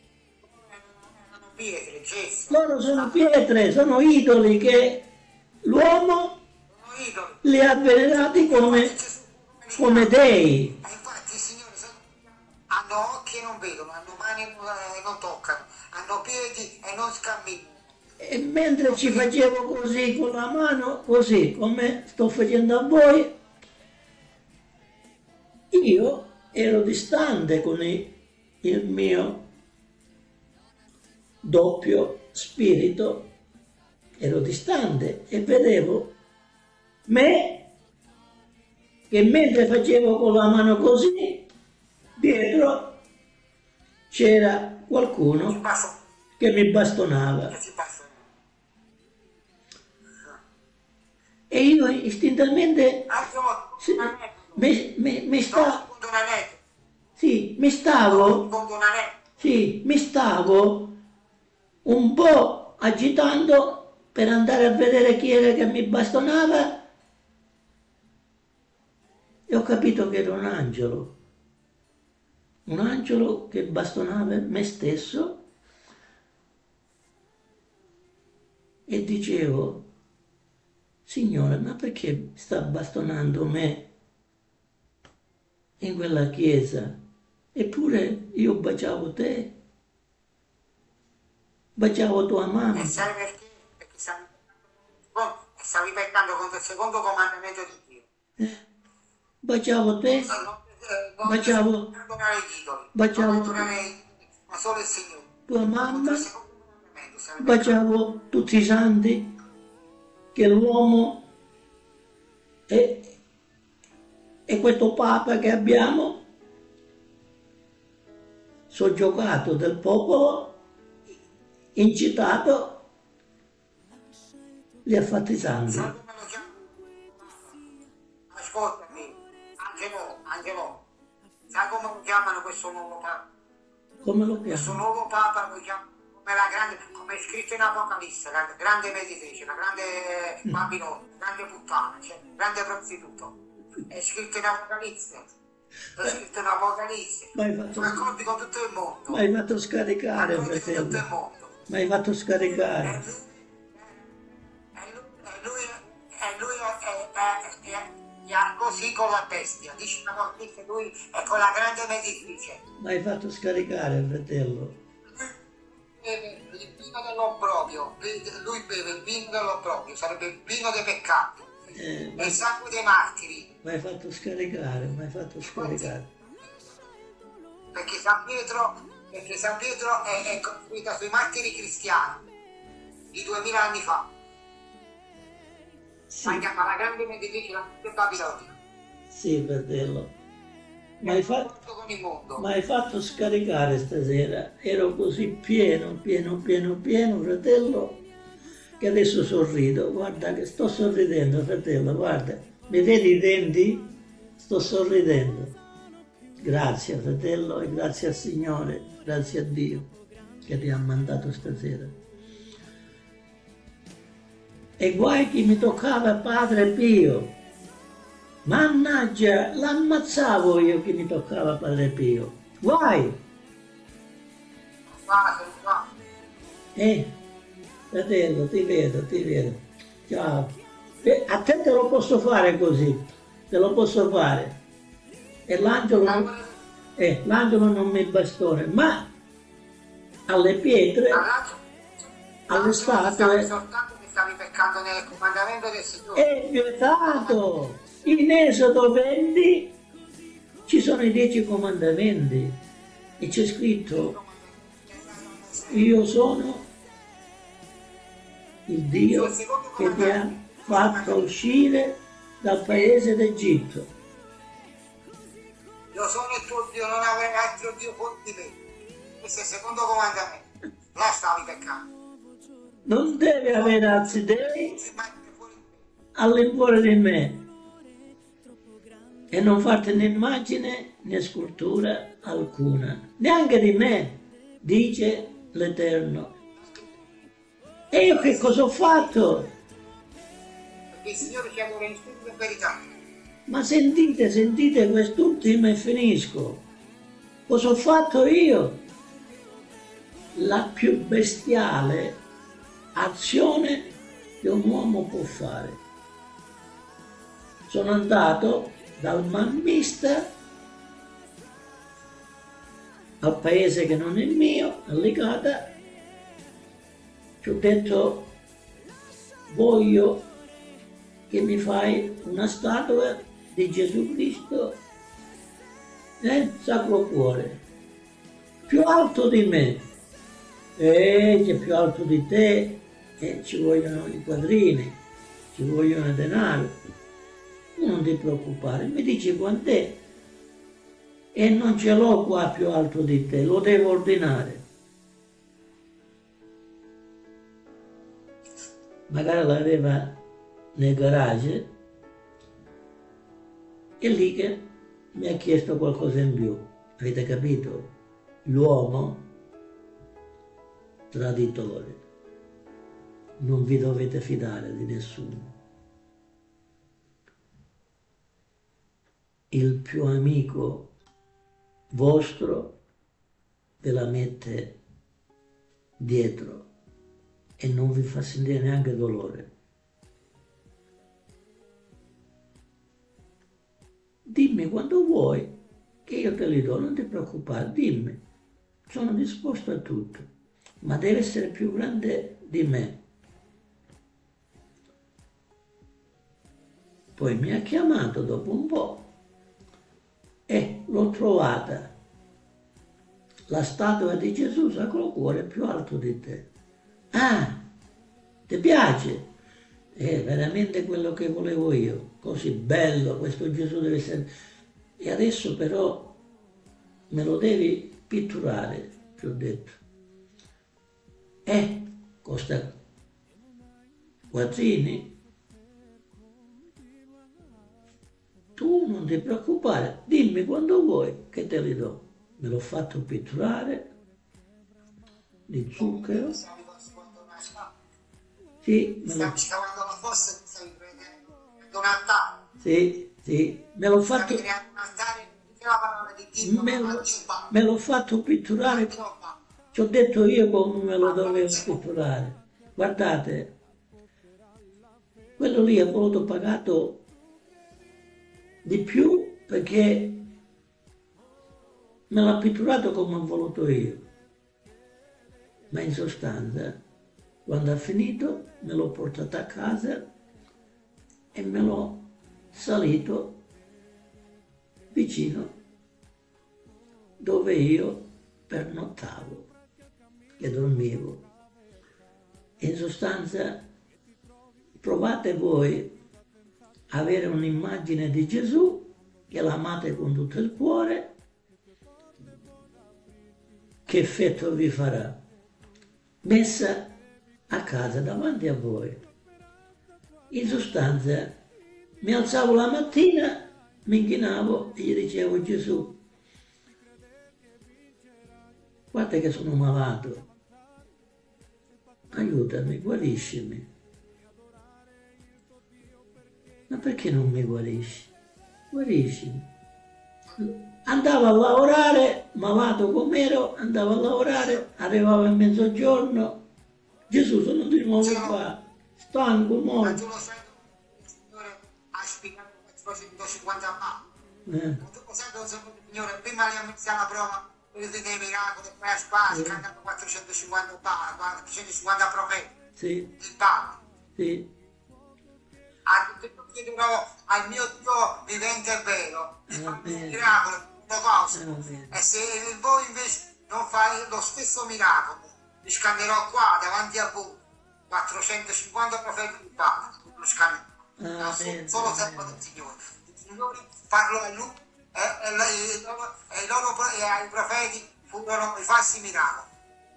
Loro sono pietre, sono idoli che l'uomo li ha venerati come dei. Infatti, Signore, hanno occhi e non vedono, hanno mani e non toccano, hanno piedi e non camminano. E mentre ci facevo così con la mano, così come sto facendo a voi, io ero distante con il mio doppio spirito, ero distante e vedevo me che mentre facevo con la mano così, dietro c'era qualcuno che mi bastonava. E io istintivamente mi stavo un po' agitando per andare a vedere chi era che mi bastonava e ho capito che era un angelo che bastonava me stesso e dicevo, Signore, ma perché sta bastonando me in quella chiesa? Eppure io baciavo te, baciavo tua mamma. E sai perché? Perché stavi peccando contro il secondo comandamento di Dio. Baciavo te, baciavo ma solo il Signore. Tua mamma, baciavo tutti i santi che l'uomo E questo Papa che abbiamo, soggiogato del popolo, incitato, li ha fatti santi. Sai come lo chiamano? Ascoltami, Angelo, sai come lo chiamano questo nuovo Papa? Come lo Questo chiamano? nuovo Papa lo chiamano come la grande, come è scritto in Apocalisse, la grande meditrice, la grande Babilonia, la grande puttana, cioè, grande prostituto. È scritto in Apocalisse. È scritto in Apocalisse. Sono accordi con tutto il mondo. Mi hai fatto scaricare, Accordi con tutto il fratello. mondo. Mi hai fatto scaricare. E lui è così con la bestia, dice che lui è con la grande meditrice. Mi hai fatto scaricare, fratello. Beve il vino dell'obbrobio, lui beve il vino dell'obbrobio, sarebbe il vino dei peccati, è il sangue dei martiri. Mi hai fatto scaricare, mi hai fatto scaricare. Perché San Pietro è costruita sui martiri cristiani di 2000 anni fa. Sì, La chiama la grande meditrice, la grande Babilonia. sì, fratello. Mi hai Con il mondo. fatto scaricare stasera. Ero così pieno, fratello, che adesso sorrido. Guarda che sto sorridendo, fratello, guarda. Mi vedi i denti? Sto sorridendo. Grazie, fratello, e grazie al Signore, grazie a Dio che ti ha mandato stasera. E guai chi mi toccava Padre Pio. Mannaggia, l'ammazzavo io che mi toccava Padre Pio. Guai! Fratello, ti vedo. Ciao. A te lo posso fare così, te lo posso fare. E l'angelo non mi bastone, ma alle pietre, alle statue, Stavi peccando nel comandamento del Signore. è vietato. In Esodo 20 ci sono i 10 comandamenti e c'è scritto: io sono il Dio che ti ha fatto uscire dal paese d'Egitto. Io sono il tuo Dio, non avrai altro Dio fuori di me. Questo è il secondo comandamento. Là stavi peccando. Non devi avere altri dei all'infuori di me e non farti né immagine né scultura alcuna, neanche di me, dice l'Eterno. E io che cosa ho fatto? Perché il Signore ci vuole in spirito e verità. Ma sentite quest'ultimo e finisco. Cosa ho fatto io? La più bestiale azione che un uomo può fare. Sono andato dal mammista al paese che non è mio, a Licata, ci ho detto: voglio che mi fai una statua di Gesù Cristo, Sacro Cuore, più alto di me. C'è più alto di te, ci vogliono i quadrini, ci vogliono il denaro. Non ti preoccupare, mi dici quant'è? E non ce l'ho qua più alto di te, lo devo ordinare. Magari l'aveva nel garage, e lì che mi ha chiesto qualcosa in più. Avete capito? L'uomo traditore. Non vi dovete fidare di nessuno. Il più amico vostro ve la mette dietro e non vi fa sentire neanche dolore. Dimmi quando vuoi che io te li do, non ti preoccupare, dimmi, sono disposto a tutto, ma deve essere più grande di me. Poi mi ha chiamato dopo un po' e l'ho trovata, la statua di Gesù Sacro Cuore più alto di te. Ah, ti piace? è veramente quello che volevo io, così bello, questo Gesù deve essere. E adesso però me lo devi pitturare, ti ho detto. Costa quattrini. Tu non ti preoccupare, dimmi quando vuoi che te li do. Me l'ho fatto pitturare di zucchero. Sì, Stavi scavando la fossa e stavi prendendo un altare. sì, me l'ho fatto. Stavi creando un altare, dice la parola di Dio, Me l'ho fatto pitturare. Ci ho detto io come me lo dovevo pitturare. Guardate, quello lì ha voluto pagato di più perché me l'ha pitturato come ho voluto io. Ma in sostanza, quando ha finito, me l'ho portato a casa e me l'ho salito vicino dove io pernottavo e dormivo. In sostanza, provate voi a avere un'immagine di Gesù che l'amate con tutto il cuore, che effetto vi farà? Messa a casa davanti a voi. In sostanza, mi alzavo la mattina, mi inchinavo e gli dicevo: Gesù, guarda che sono malato, aiutami, guariscimi. Ma perché non mi guarisci? Guariscimi. Andavo a lavorare, malato com'ero, andavo a lavorare, arrivavo a mezzogiorno, Gesù sono di nuovo qua, stanco, Ma morto. tu lo sai, il Signore ha spiegato 450 anni. Tu lo sai dove il Signore prima di iniziare la prova, vedete dei miracoli, poi a Spasi, che hanno 450 profeti, Sì, il Papa. sì, Ha detto: chiederò al mio Dio vivente e vero, di fare un Amen. miracolo, una cosa. Amen. E se voi invece non fate lo stesso miracolo, vi scannerò qua davanti a voi 450 profeti di Papa, lo scannerò. Amen. Solo servo del Signore. Il Signore parlò a lui e ai profeti furono i falsi miracoli.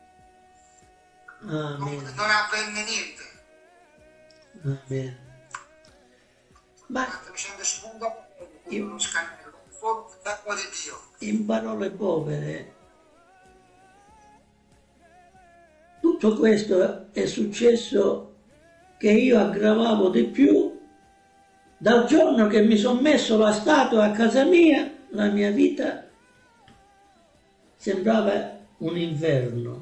Amen. Non avvenne niente. Amen. Ma 450 profeti furono scannati solo servo di Dio. in parole povere, tutto questo è successo che io aggravavo di più dal giorno che mi sono messo la statua a casa mia. La mia vita sembrava un inferno,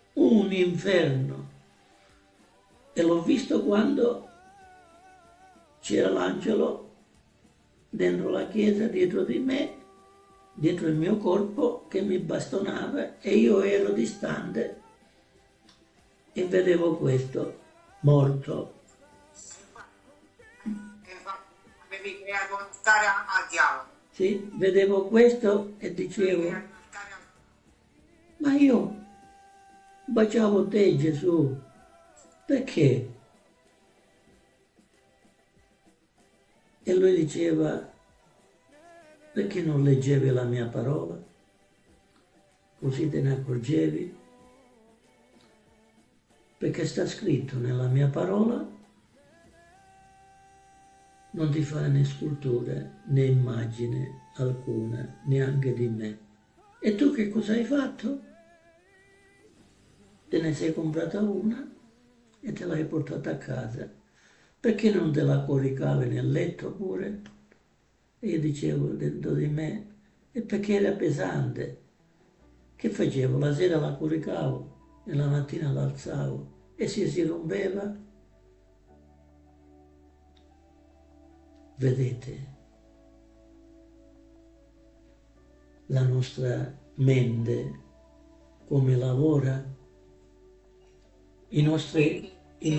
e l'ho visto quando c'era l'angelo dentro la chiesa, dietro di me, dietro il mio corpo, che mi bastonava e io ero distante e vedevo questo morto. Avevi creato un altare al diavolo. Sì, vedevo questo e dicevo: ma io baciavo te, Gesù, perché? E lui diceva: perché non leggevi la mia parola? Così te ne accorgevi? Perché sta scritto nella mia parola: non ti fare né sculture né immagine alcuna, neanche di me. E tu che cosa hai fatto? Te ne sei comprata una e te l'hai portata a casa. Perché non te la coricavi nel letto pure? E io dicevo dentro di me: e perché era pesante. Che facevo? La sera la coricavo e la mattina l'alzavo. E se si rompeva? Vedete la nostra mente come lavora? I nostri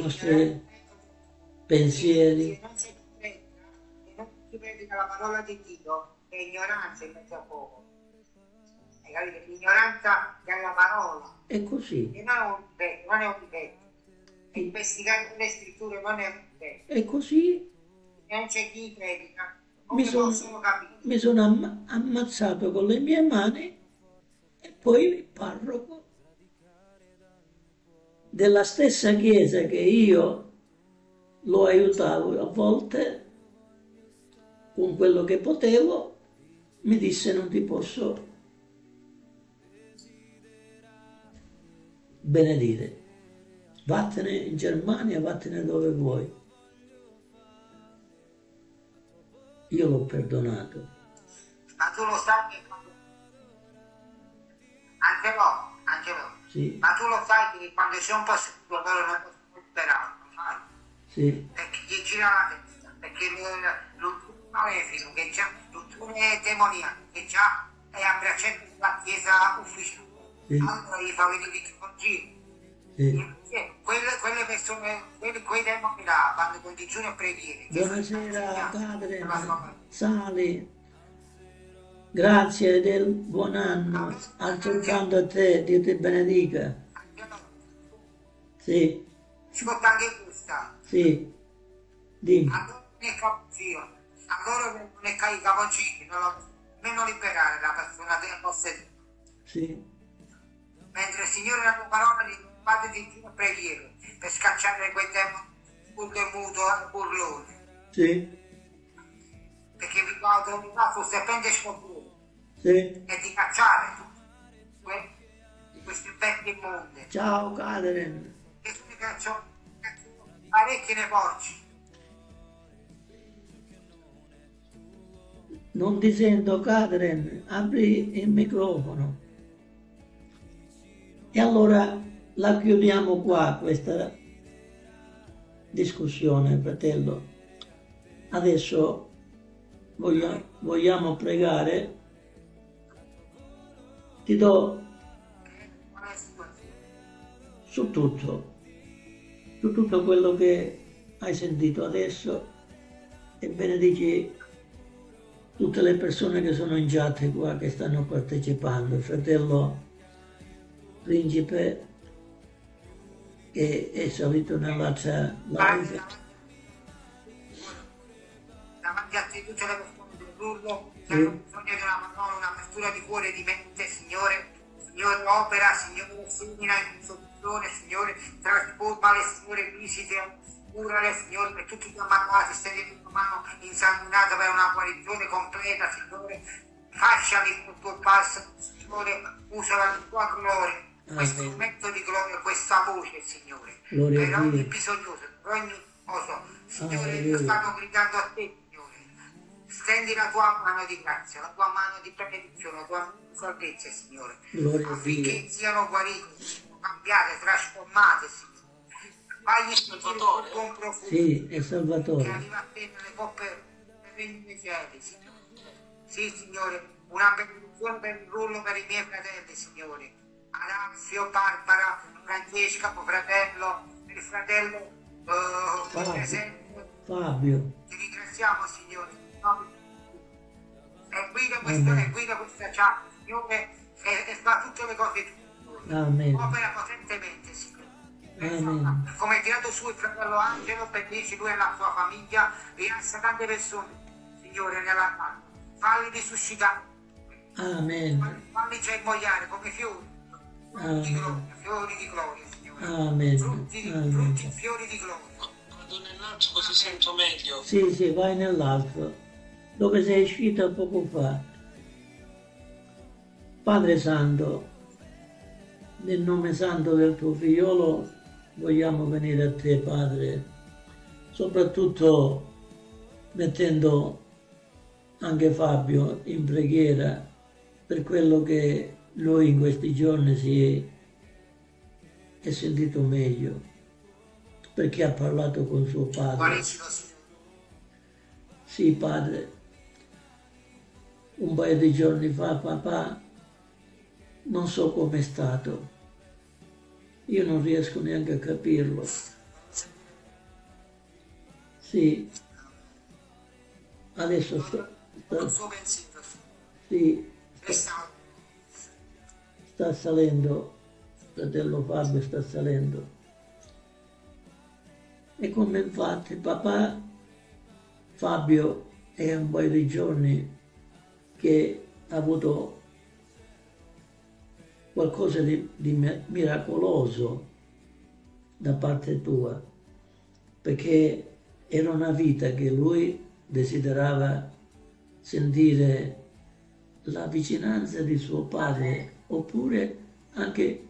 pensieri. Se non si predica la parola di Dio, è ignoranza in mezzo a poco. Hai capito? L'ignoranza della parola. È così. E non è un difetto, E investigare le scritture non è un E così non c'è chi predica, mi come sono possono capire? ammazzato con le mie mani e poi il parroco della stessa chiesa che io lo aiutavo a volte con quello che potevo, mi disse non ti posso benedire. Vattene in Germania, vattene dove vuoi. Io l'ho perdonato. Ma tu lo sai che anche no, Sì, ma tu lo sai che quando c'è un passaggio loro non possono superare, lo sai? sì, Perché gli gira la testa, perché l'ultimo malefico che già, l'ultimo demoniaco che già è a braccietto sulla chiesa ufficiale, sì, allora gli fa venire il consiglio. sì. Quelle persone, quei demoni là vanno con digiuni e preghiere. Buonasera, Catherine, Sali. Grazie del buon anno, altrettanto a te, Dio ti benedica. Sì, Ascolta anche questa. sì, dimmi. Allora non è capogiro, allora non è i capogiri, nemmeno liberare la persona del posseduto. Sì, Mentre il Signore la tua parola di fate di Dio preghiere per scacciare quei demoni curdo e muto e burlone. sì, Perché vi do autorità sul serpente scorpione sì. e di cacciare questi bestie immonde. Ciao, Catherine. Che sono cacciano parecchi nei porci. Non ti sento, Catherine, apri il microfono. E allora la chiudiamo qua, questa discussione, fratello. Adesso vogliamo pregare. Ti do su tutto quello che hai sentito adesso e benedici tutte le persone che sono in chat qua, che stanno partecipando, il fratello Principe che è salito nell'altra live. Davanti a te tutte le persone del gruppo che hanno bisogno di un'apertura di cuore e di mente, Signore. Signore opera, Signore semina in soluzione, Signore trasformale, Signore visita, curale, Signore, per tutti gli ammalati, stendi la mano insanguinata per una guarigione completa, Signore. Fasciali con il tuo passo, Signore, usa la tua gloria. Questo strumento di gloria, questa voce, Signore, Gloria per a ogni Dio. bisognoso, per ogni cosa, Signore, Alleluia. stanno gridando a te, Signore. Stendi la tua mano di grazia, la tua mano di benedizione, la tua mano di salvezza, Signore, Gloria a affinché Dio. siano guariti, cambiate, trasformate, Signore. Fagli sentire il tuo buon profumo Sì, è che Salvatore. arriva a te nelle coppe del regno dei cieli, Signore. Sì, Signore, una benedizione per il rullo per i miei fratelli, Signore. Alessio, Barbara, Francesca, tuo fratello, il fratello presente. Fabio. Ti ringraziamo, Signore. E guida questa chat, Signore, e fa tutte le cose tue. Amen. Opera potentemente, Signore. Amen. Come hai tirato su il fratello Angelo, benedici lui e la sua famiglia, rialza tante persone, Signore, nella casa. Falli risuscitare, Amen. falli germogliare come fiori. Amen. Fiori di gloria, Signore. Amen. Frutti, Amen. fiori di gloria. Vado nell'altro così sento meglio. Sì, sì, vai nell'altro, dove sei uscito poco fa. Padre Santo, nel nome santo del tuo figliolo, vogliamo venire a te, Padre, soprattutto mettendo anche Fabio in preghiera per quello che lui in questi giorni si è sentito meglio, perché ha parlato con suo padre. Guariscilo, Signore. Sì, padre, un paio di giorni fa, papà, non so com'è stato. Io non riesco neanche a capirlo. Sì, adesso Il suo pensiero. sì, Resta sta salendo, fratello Fabio sta salendo. E come infatti papà Fabio è un paio di giorni che ha avuto qualcosa di miracoloso da parte tua, perché era una vita che lui desiderava sentire la vicinanza di suo padre, oppure anche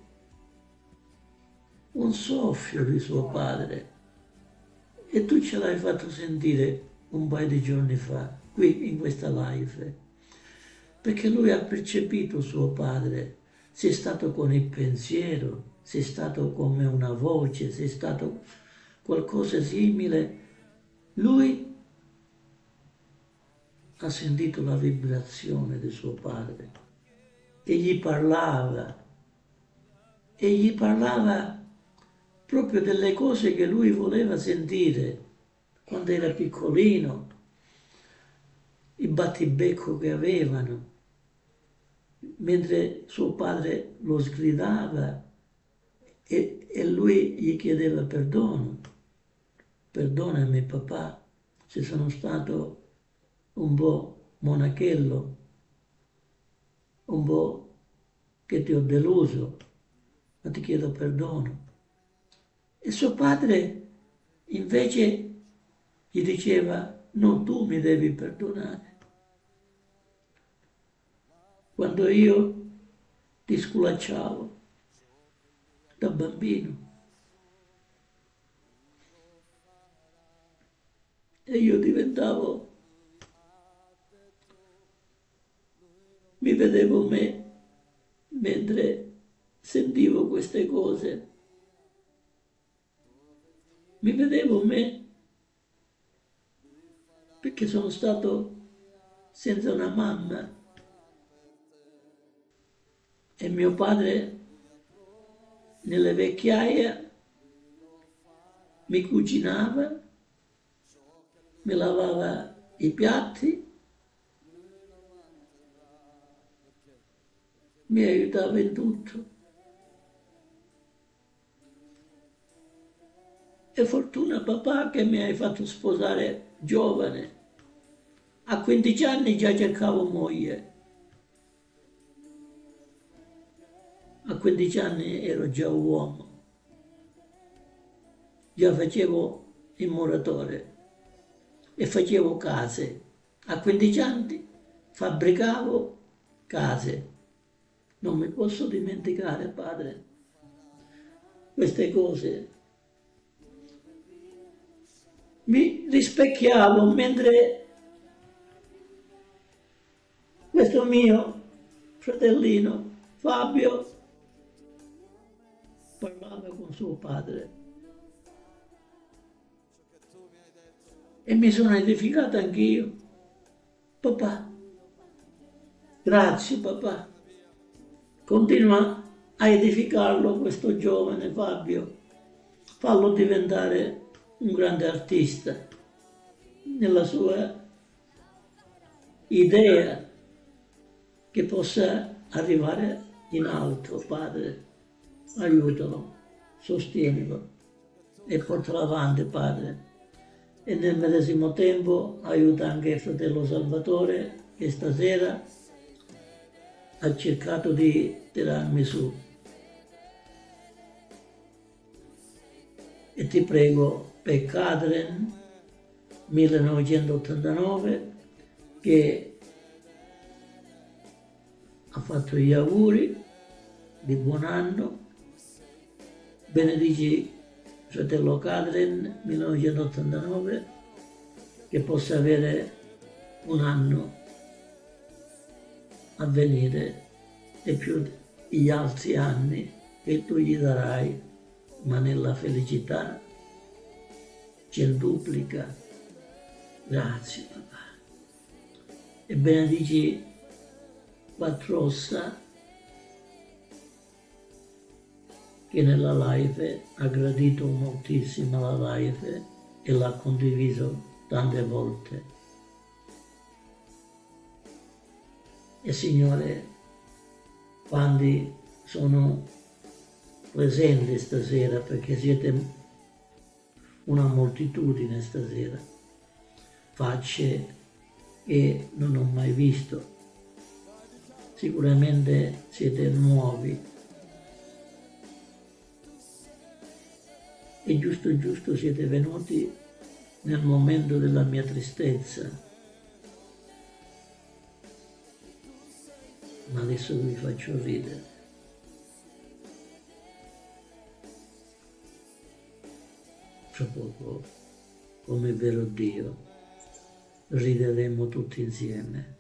un soffio di suo padre. E tu ce l'hai fatto sentire un paio di giorni fa, qui in questa live, perché lui ha percepito suo padre, sei stato con il pensiero, sei stato come una voce, sei stato qualcosa simile. Lui ha sentito la vibrazione di suo padre e gli parlava proprio delle cose che lui voleva sentire quando era piccolino, il battibecco che avevano, mentre suo padre lo sgridava e lui gli chiedeva perdono. Perdonami papà se sono stato un po' monachello, un po' che ti ho deluso, ma ti chiedo perdono. E suo padre invece gli diceva, no, tu mi devi perdonare. Quando io ti sculacciavo da bambino e io diventavo, mi vedevo me mentre sentivo queste cose. Mi vedevo me perché sono stato senza una mamma e mio padre nelle vecchiaie mi cucinava, mi lavava i piatti, mi aiutava in tutto. E fortuna papà che mi hai fatto sposare giovane. A 15 anni già cercavo moglie. A 15 anni ero già uomo. Già facevo il muratore e facevo case. A 15 anni fabbricavo case. Non mi posso dimenticare, padre, queste cose. Mi rispecchiavo mentre questo mio fratellino Fabio parlava con suo padre e mi sono edificato anch'io. Papà, grazie papà, continua a edificarlo questo giovane Fabio, fallo diventare un grande artista nella sua idea che possa arrivare in alto, padre. Aiutalo, sostienilo e portalo avanti, padre. E nel medesimo tempo aiuta anche il fratello Salvatore che stasera ha cercato di tirarmi su. E ti prego per Catherine 1989 che ha fatto gli auguri di buon anno. Benedici fratello Catherine 1989 che possa avere un anno a venire e più gli altri anni che tu gli darai, ma nella felicità centuplica. Grazie papà. E benedici Quattrossa che nella live ha gradito moltissimo la live e l'ha condiviso tante volte. E Signore, quanti sono presenti stasera, perché siete una moltitudine stasera, facce che non ho mai visto. Sicuramente siete nuovi e giusto siete venuti nel momento della mia tristezza, ma adesso vi faccio ridere. Fra poco, come è vero Dio, rideremo tutti insieme.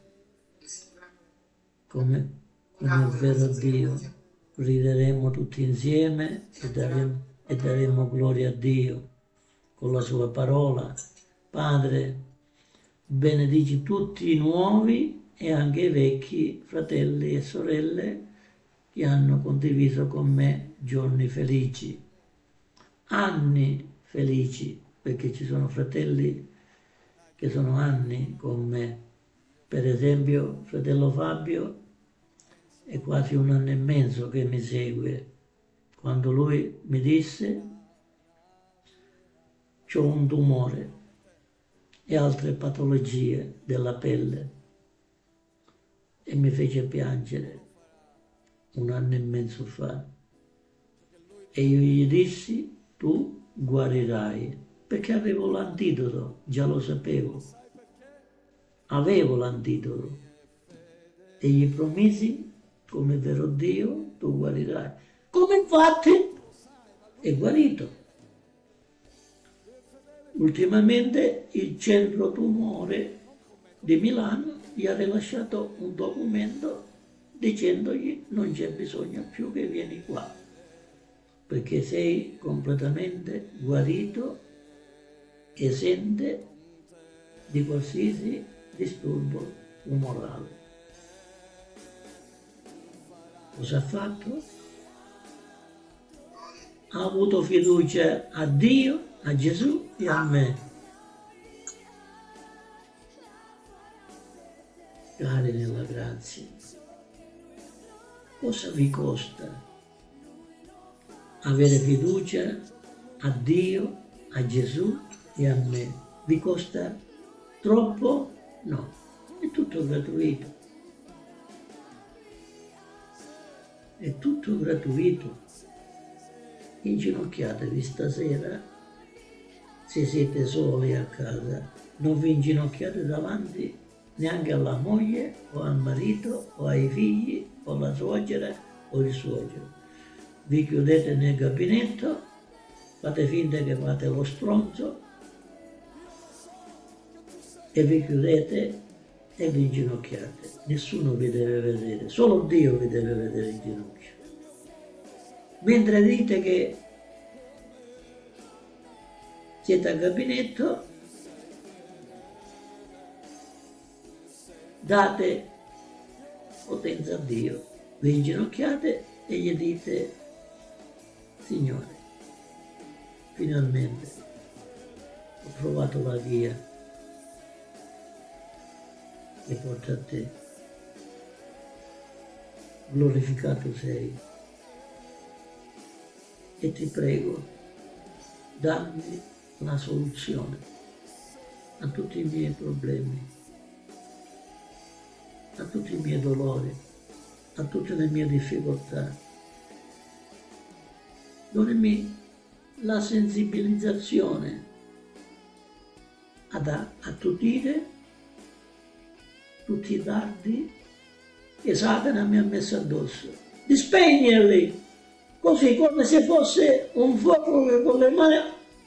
Come è vero Dio, rideremo tutti insieme e daremo gloria a Dio con la sua parola. Padre, benedici tutti i nuovi e anche i vecchi fratelli e sorelle che hanno condiviso con me giorni felici, anni felici, perché ci sono fratelli che sono anni con me. Per esempio, fratello Fabio è quasi 1 anno e mezzo che mi segue. Quando lui mi disse c'ho un tumore e altre patologie della pelle e mi fece piangere 1 anno e mezzo fa. E io gli dissi, tu guarirai, perché avevo l'antidoto, già lo sapevo. Avevo l'antidoto e gli promisi, come è vero Dio, tu guarirai. Come infatti è guarito. Ultimamente il centro tumore di Milano gli ha rilasciato un documento dicendogli non c'è bisogno più che vieni qua, perché sei completamente guarito, esente di qualsiasi disturbo umorale. Cosa ha fatto? Ha avuto fiducia a Dio, a Gesù e a me. Cari nella grazia, cosa vi costa avere fiducia a Dio, a Gesù e a me? Vi costa troppo? No, è tutto gratuito. È tutto gratuito. Inginocchiatevi stasera, se siete soli a casa, non vi inginocchiate davanti neanche alla moglie o al marito o ai figli o alla suocera o il suocero. Vi chiudete nel gabinetto, fate finta che fate lo stronzo e vi chiudete e vi inginocchiate. Nessuno vi deve vedere, solo Dio vi deve vedere in ginocchio. Mentre dite che siete al gabinetto, date potenza a Dio, vi inginocchiate e gli dite, Signore, finalmente ho trovato la via che porta a te. Glorificato sei. E ti prego, dammi la soluzione a tutti i miei problemi, a tutti i miei dolori, a tutte le mie difficoltà. Donami la sensibilizzazione ad attutire tutti i dardi che Satana mi ha messo addosso, di spegnerli, così come se fosse un fuoco che con le mani,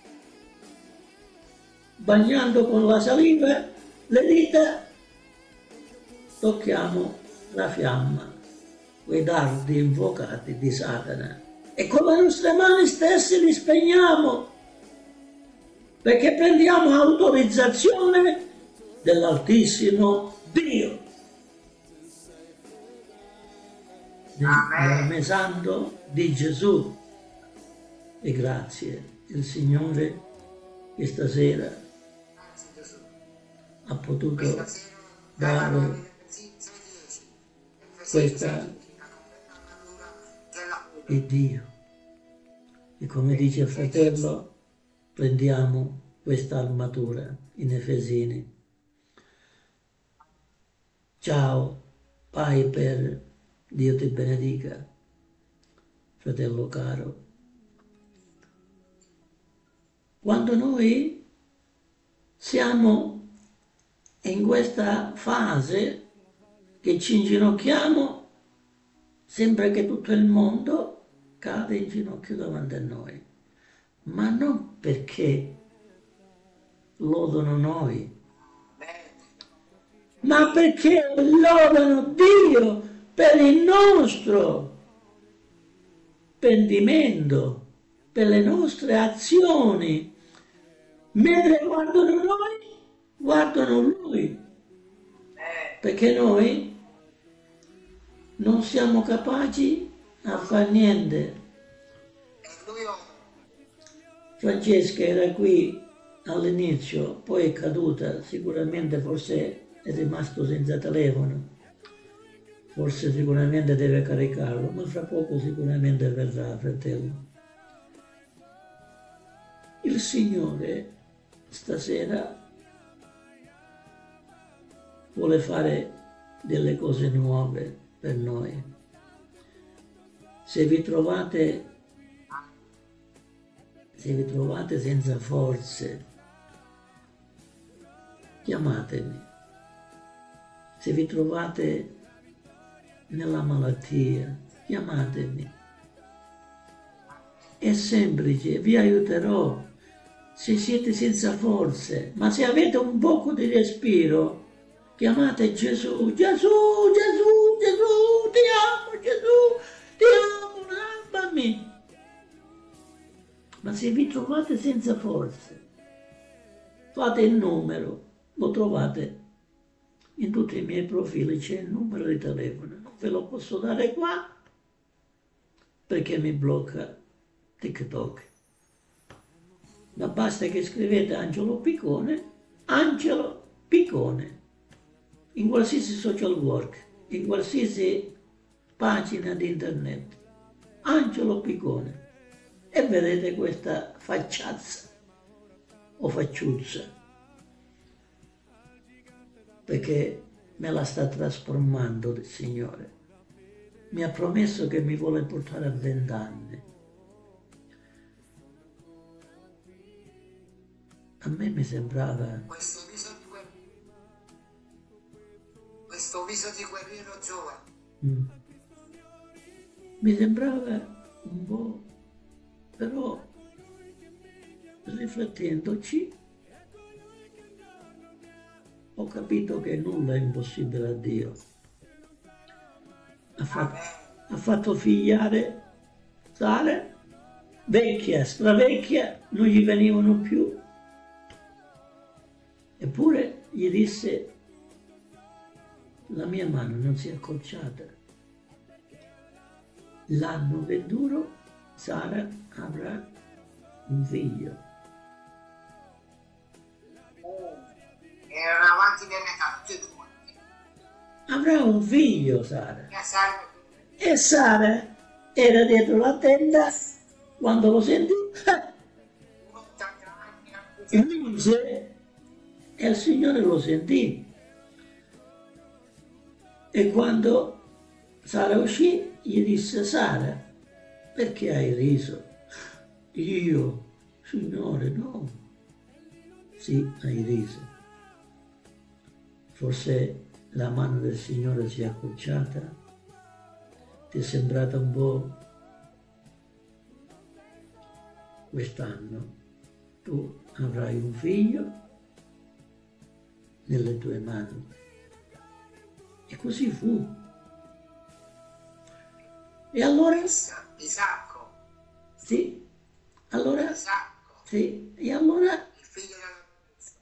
bagnando con la saliva le dita, tocchiamo la fiamma, quei dardi infuocati di Satana, e con le nostre mani stesse li spegniamo, perché prendiamo autorizzazione dell'Altissimo Dio. Nel nome santo di Gesù. E grazie il Signore che stasera ha potuto dare questa è Dio. E come dice il fratello, prendiamo questa armatura in Efesini. Ciao, Piper, Dio ti benedica, fratello caro. Quando noi siamo in questa fase che ci inginocchiamo, sembra che tutto il mondo cade in ginocchio davanti a noi, ma non perché lodano noi, ma perché lodano Dio per il nostro pentimento, per le nostre azioni. Mentre guardano noi, guardano Lui, perché noi non siamo capaci a fare niente. Francesca era qui all'inizio, poi è caduta, sicuramente forse è rimasto senza telefono, forse sicuramente deve caricarlo, ma fra poco sicuramente verrà, fratello. Il Signore stasera vuole fare delle cose nuove per noi. Se vi trovate senza forze, chiamatemi. Se vi trovate nella malattia, chiamatemi. È semplice, vi aiuterò. Se siete senza forze, ma se avete un poco di respiro, chiamate Gesù, Gesù, Gesù, Gesù, ti amo, Gesù, ti amo, salvami. Ma se vi trovate senza forze, fate il numero, lo trovate in tutti i miei profili, c'è il numero di telefono, non ve lo posso dare qua perché mi blocca TikTok. Ma basta che scrivete Angelo Piccone, in qualsiasi social work, in qualsiasi pagina di internet, Angelo Piccone, e vedete questa facciazza o facciuzza, perché me la sta trasformando il Signore. Mi ha promesso che mi vuole portare a 20 anni. A me mi sembrava... Questo viso di guerriero giovane. Mi sembrava un po'... Però, riflettendoci, ho capito che nulla è impossibile a Dio. Ha fatto figliare Sara, vecchia, stravecchia, non gli venivano più. Eppure gli disse, la mia mano non si è accorciata. L'anno venturo Sara avrà un figlio. Erano avanti dell'età, tutti e due. Avrà un figlio Sara. E Sara era dietro la tenda quando lo sentì. E il Signore lo sentì. E quando Sara uscì, gli disse, Sara, perché hai riso? Io, Signore, no. Sì, hai riso. Forse la mano del Signore si è accorciata, ti è sembrata un po'. Quest'anno tu avrai un figlio nelle tue mani. E così fu. E allora? Isacco. Sì. Allora? Isacco. Sì. E allora? Il figlio della promessa.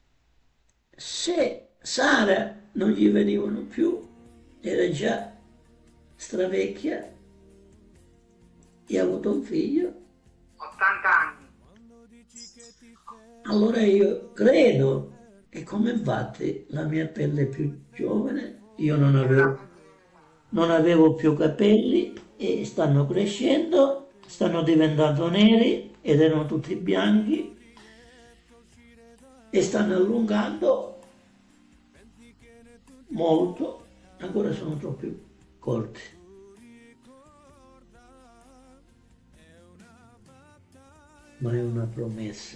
Se Sara non gli venivano più, era già stravecchia e ha avuto un figlio. 80 anni. Allora io credo che come infatti la mia pelle è più giovane, io non avevo più capelli e stanno crescendo, stanno diventando neri ed erano tutti bianchi e stanno allungando molto, ancora sono troppo corti. Ma è una promessa.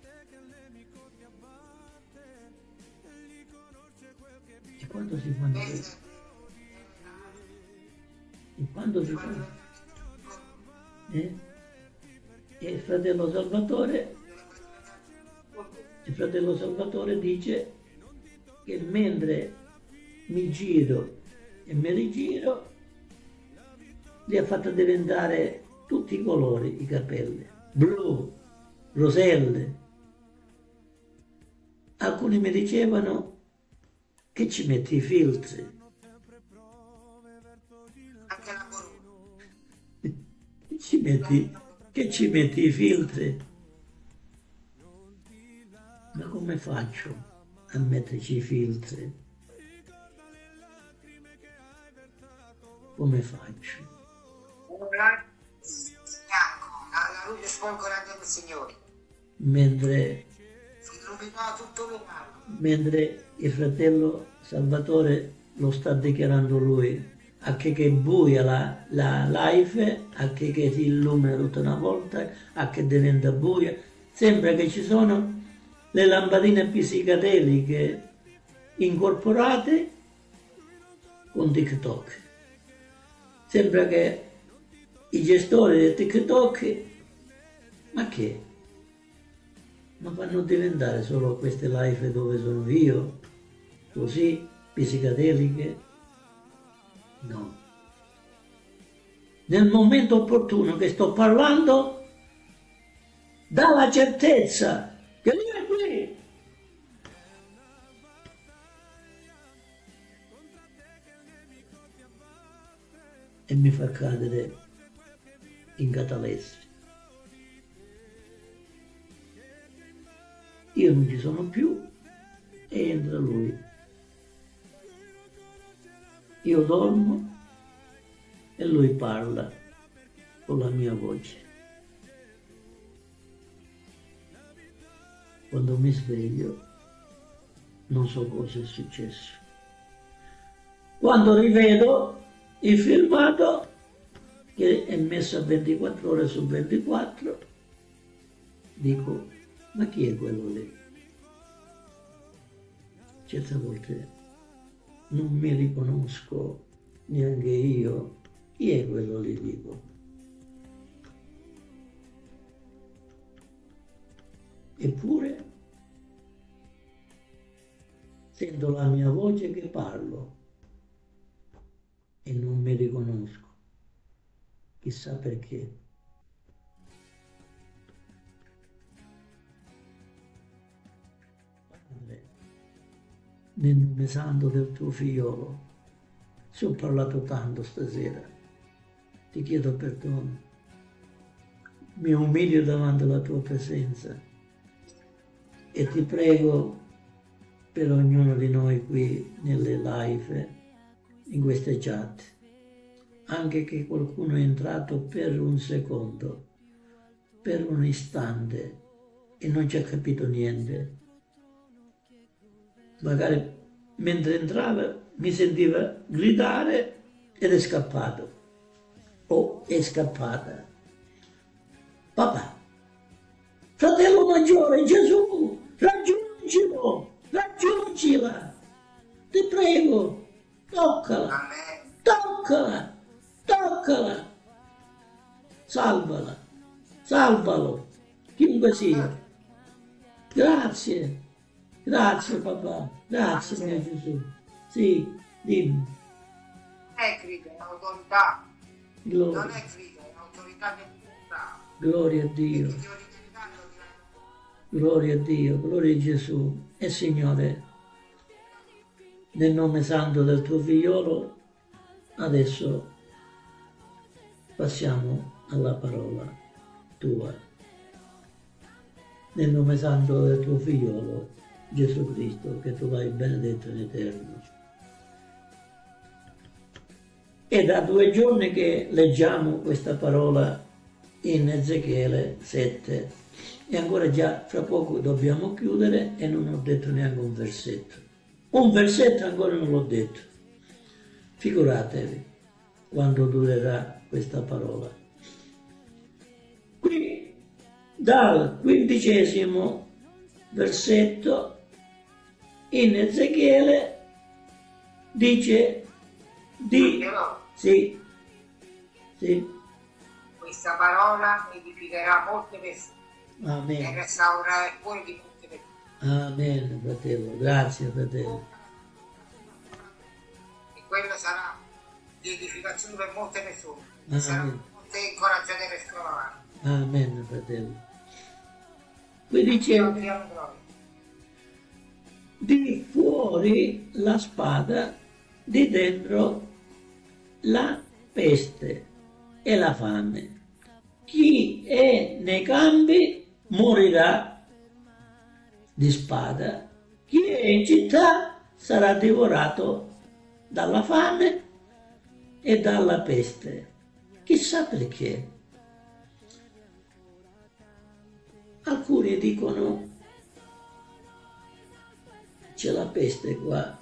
E quando si fanno questo? E quando si fanno? E il fratello Salvatore dice che mentre mi giro e mi rigiro, li ha fatto diventare tutti i colori, i capelli, blu, roselle. Alcuni mi dicevano che ci metti i filtri. Anche la corona. Che ci metti i filtri? Ma come faccio a metterci i filtri? Come faccio? La luce sfolgorante del Signore. Mentre Si illuminava tutto l'umano. il fratello Salvatore lo sta dichiarando lui, a che è buia la live, a che si illumina tutta una volta, a che diventa buia. Sembra che ci sono le lampadine psichedeliche incorporate con TikTok. Sembra che i gestori di TikTok, ma che? Ma fanno diventare solo queste live dove sono io, così, psichedeliche? No. Nel momento opportuno che sto parlando, dà la certezza che lui è qui. E mi fa cadere in catalessi. Io non ci sono più e entra lui. Io dormo e lui parla con la mia voce. Quando mi sveglio non so cosa è successo. Quando rivedo il filmato che è messo a 24 ore su 24, dico, ma chi è quello lì? Certe volte non mi riconosco neanche io. Chi è quello lì, dico. Eppure sento la mia voce che parlo e non mi riconosco. Chissà perché. Padre, nel nome santo del tuo figliolo, se ho parlato tanto stasera, ti chiedo perdono. Mi umilio davanti alla tua presenza e ti prego per ognuno di noi qui nelle live, in queste chat, anche che qualcuno è entrato per un secondo, per un istante e non ci ha capito niente. Magari mentre entrava mi sentiva gridare ed è scappato o è scappata. Papà, fratello maggiore Gesù, raggiungila, ti prego, toccala, salvalo, chiunque sia. Grazie papà, grazie mio Gesù. Sì, dimmi. Non è grido, è autorità. Gloria. Non è grido, è autorità che ti dà. Gloria a Dio. Gloria a Dio, gloria a Gesù. E Signore, nel nome santo del tuo figliolo, adesso passiamo alla parola tua. Nel nome santo del tuo figliolo, Gesù Cristo, che tu l'hai benedetto in eterno. È da 2 giorni che leggiamo questa parola in Ezechiele 7. E ancora già fra poco dobbiamo chiudere e non ho detto neanche un versetto. Un versetto ancora non l'ho detto. Figuratevi quando durerà questa parola. Qui dal 15° versetto in Ezechiele dice sì, questa parola edificherà molte persone e amen, restaurerà il cuore di molte persone. amen, fratello, grazie fratello, E quello sarà di edificazione per molte persone. Amen. Saranno molte incoraggiate per scavare. amen, fratello. Qui dice di fuori la spada, di dentro la peste e la fame. Chi è nei campi morirà di spada, chi è in città sarà divorato dalla fame e dalla peste. Chissà perché. Alcuni dicono c'è la peste qua,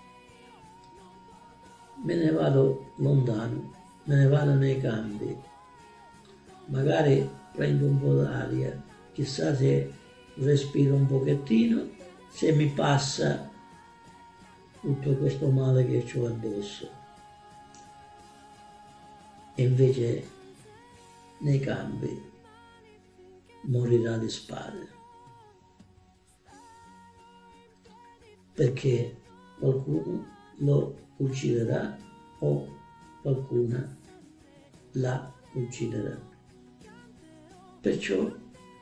me ne vado lontano, me ne vado nei campi, magari prendo un po' d'aria, chissà se respiro un pochettino, se mi passa tutto questo male che ho addosso. E invece nei campi morirà di spade, perché qualcuno lo ucciderà o qualcuna la ucciderà. Perciò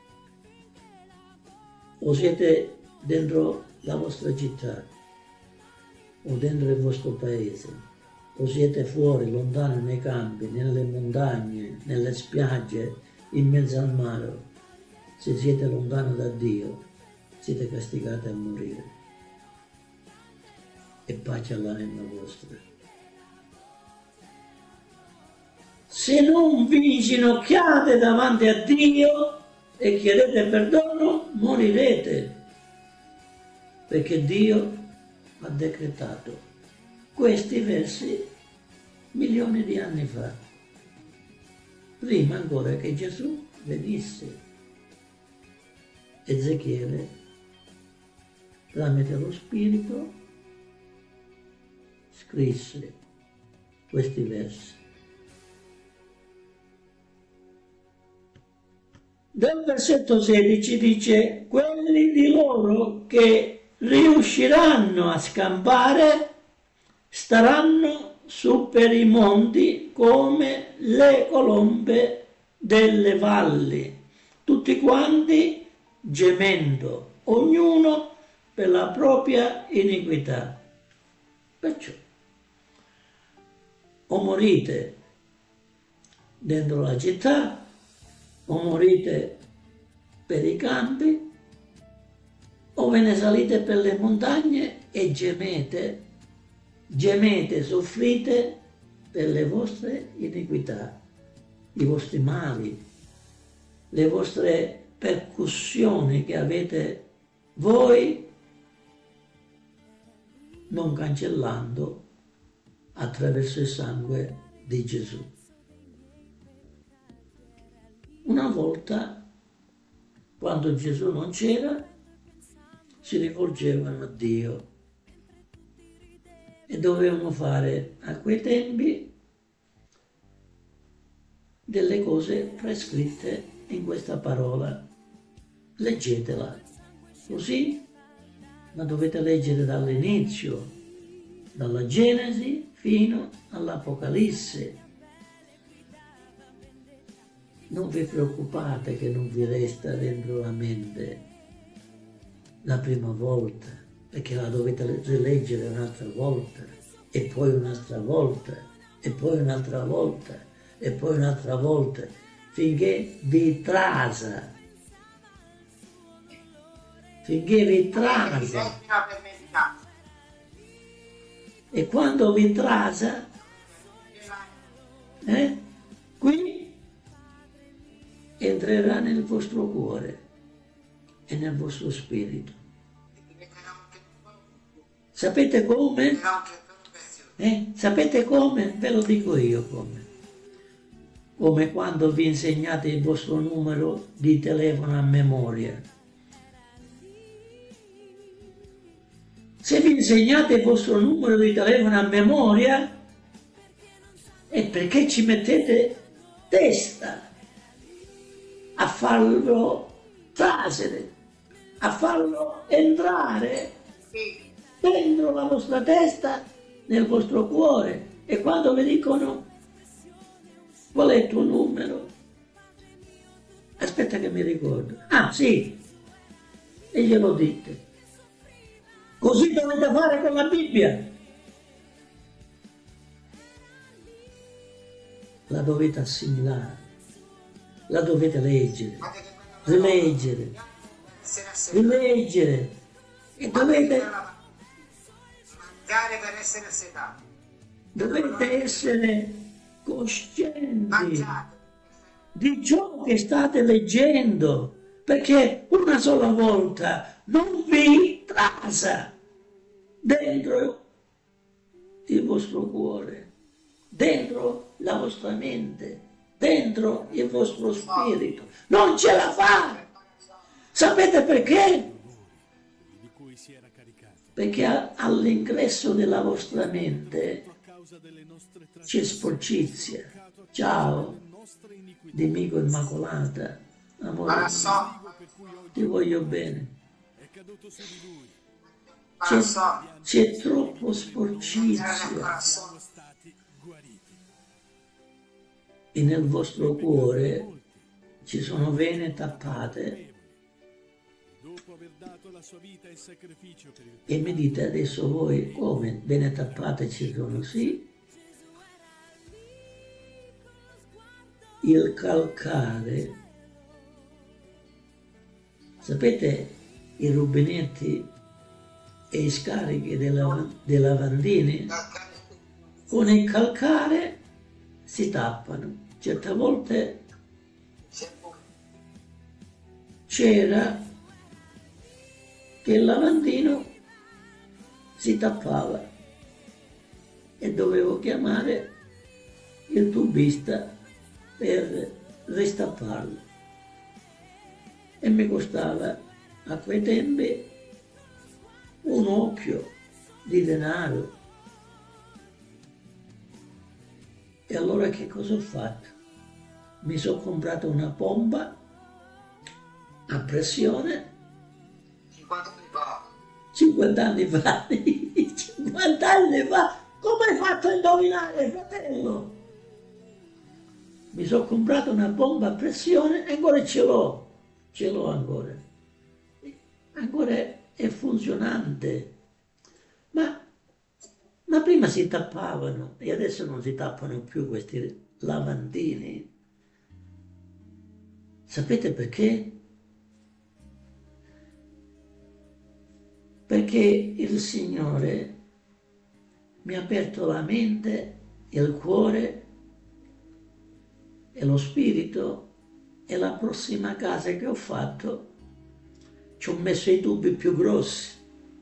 o siete dentro la vostra città o dentro il vostro paese, o siete fuori, lontano nei campi, nelle montagne, nelle spiagge, in mezzo al mare, se siete lontano da Dio, siete castigati a morire. E pace all'anima vostra. Se non vi inginocchiate davanti a Dio e chiedete perdono, morirete, perché Dio ha decretato questi versi milioni di anni fa, prima ancora che Gesù venisse. Ezechiele, tramite lo Spirito, scrisse questi versi. Dal versetto 16 dice: quelli di loro che riusciranno a scampare staranno su per i monti come le colombe delle valli, tutti quanti gemendo, ognuno per la propria iniquità. Perciò o morite dentro la città, o morite per i campi, o ve ne salite per le montagne e gemete, soffrite per le vostre iniquità, i vostri mali, le vostre percussioni che avete voi, non cancellando attraverso il sangue di Gesù. Una volta, quando Gesù non c'era, si rivolgevano a Dio e dovevano fare a quei tempi delle cose prescritte in questa parola. Leggetela così, ma dovete leggere dall'inizio, dalla Genesi fino all'Apocalisse. Non vi preoccupate che non vi resta dentro la mente la prima volta, perché la dovete rileggere un'altra volta, e poi un'altra volta, e poi un'altra volta, e poi un'altra volta, finché vi trasa. Finché vi trasa. E quando vi trasa, qui entrerà nel vostro cuore e nel vostro spirito. Sapete come? Sapete come? Ve lo dico io come. Come quando vi insegnate il vostro numero di telefono a memoria. Se vi insegnate il vostro numero di telefono a memoria, è perché ci mettete testa a farlo trasere, a farlo entrare dentro la vostra testa, nel vostro cuore. E quando vi dicono qual è il tuo numero, aspetta che mi ricordo, ah sì, e glielo dite. Così dovete fare con la Bibbia. La dovete assimilare, la dovete leggere, rileggere, rileggere, e dovete per essere assetati. Dovete essere coscienti di ciò che state leggendo, perché una sola volta non vi trasa dentro il vostro cuore, dentro la vostra mente, dentro il vostro spirito. Non ce la fa! Sapete perché? Perché all'ingresso della vostra mente c'è sporcizia. Ciao, nemico immacolata, amore, ti voglio bene. C'è troppo sporcizia. E nel vostro cuore ci sono vene tappate. E mi dite adesso voi come? Vene tappate ci sono? Sì. Il calcare, sapete i rubinetti e i scarichi dei lavandini? Con il calcare si tappano. Certe volte c'era che il lavandino si tappava e dovevo chiamare il tubista per ristapparlo, e mi costava a quei tempi un occhio di denaro. E allora che cosa ho fatto? Mi sono comprato una pompa a pressione 50 anni fa. 50 anni fa, come hai fatto a indovinare, fratello? Mi sono comprato una pompa a pressione e ancora ce l'ho ancora. Ancora è funzionante. Ma prima si tappavano e adesso non si tappano più questi lavandini. Sapete perché? Perché il Signore mi ha aperto la mente, il cuore e lo spirito, e la prossima casa che ho fatto ci ho messo i tubi più grossi.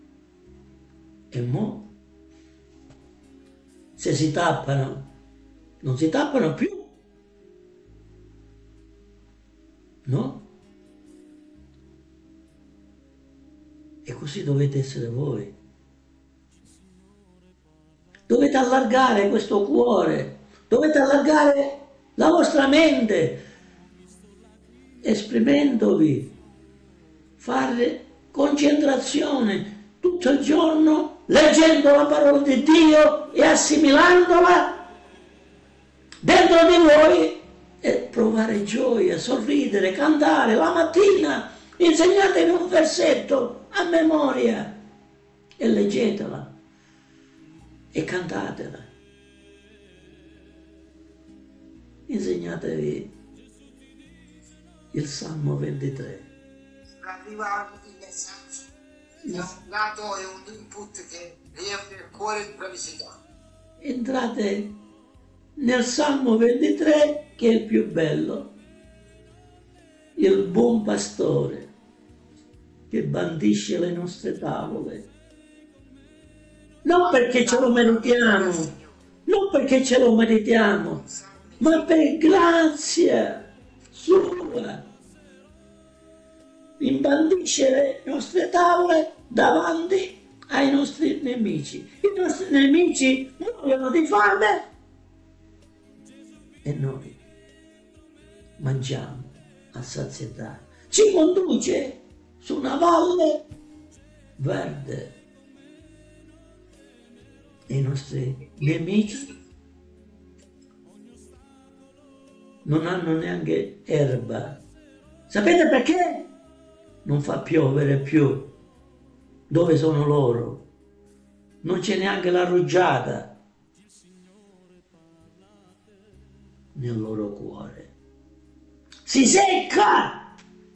E mo' se si tappano, non si tappano più, no? E così dovete essere voi. Dovete allargare questo cuore, dovete allargare la vostra mente, esprimendovi, fare concentrazione tutto il giorno, leggendo la parola di Dio e assimilandola dentro di voi, e provare gioia, sorridere, cantare la mattina. Insegnatevi un versetto a memoria e leggetela e cantatela. Insegnatevi il Salmo 23. Arriva il messaggio. Dato è un input che riempie il cuore di felicità. Entrate nel Salmo 23, che è il più bello, il buon pastore che bandisce le nostre tavole. Non perché ce lo meritiamo, non perché ce lo meritiamo, ma per grazia sua. Imbandisce le nostre tavole davanti ai nostri nemici. I nostri nemici muoiono di fame e noi mangiamo a sazietà. Ci conduce su una valle verde e i nostri nemici non hanno neanche erba. Sapete perché? Non fa piovere più dove sono loro, non c'è neanche la rugiada nel loro cuore. Si secca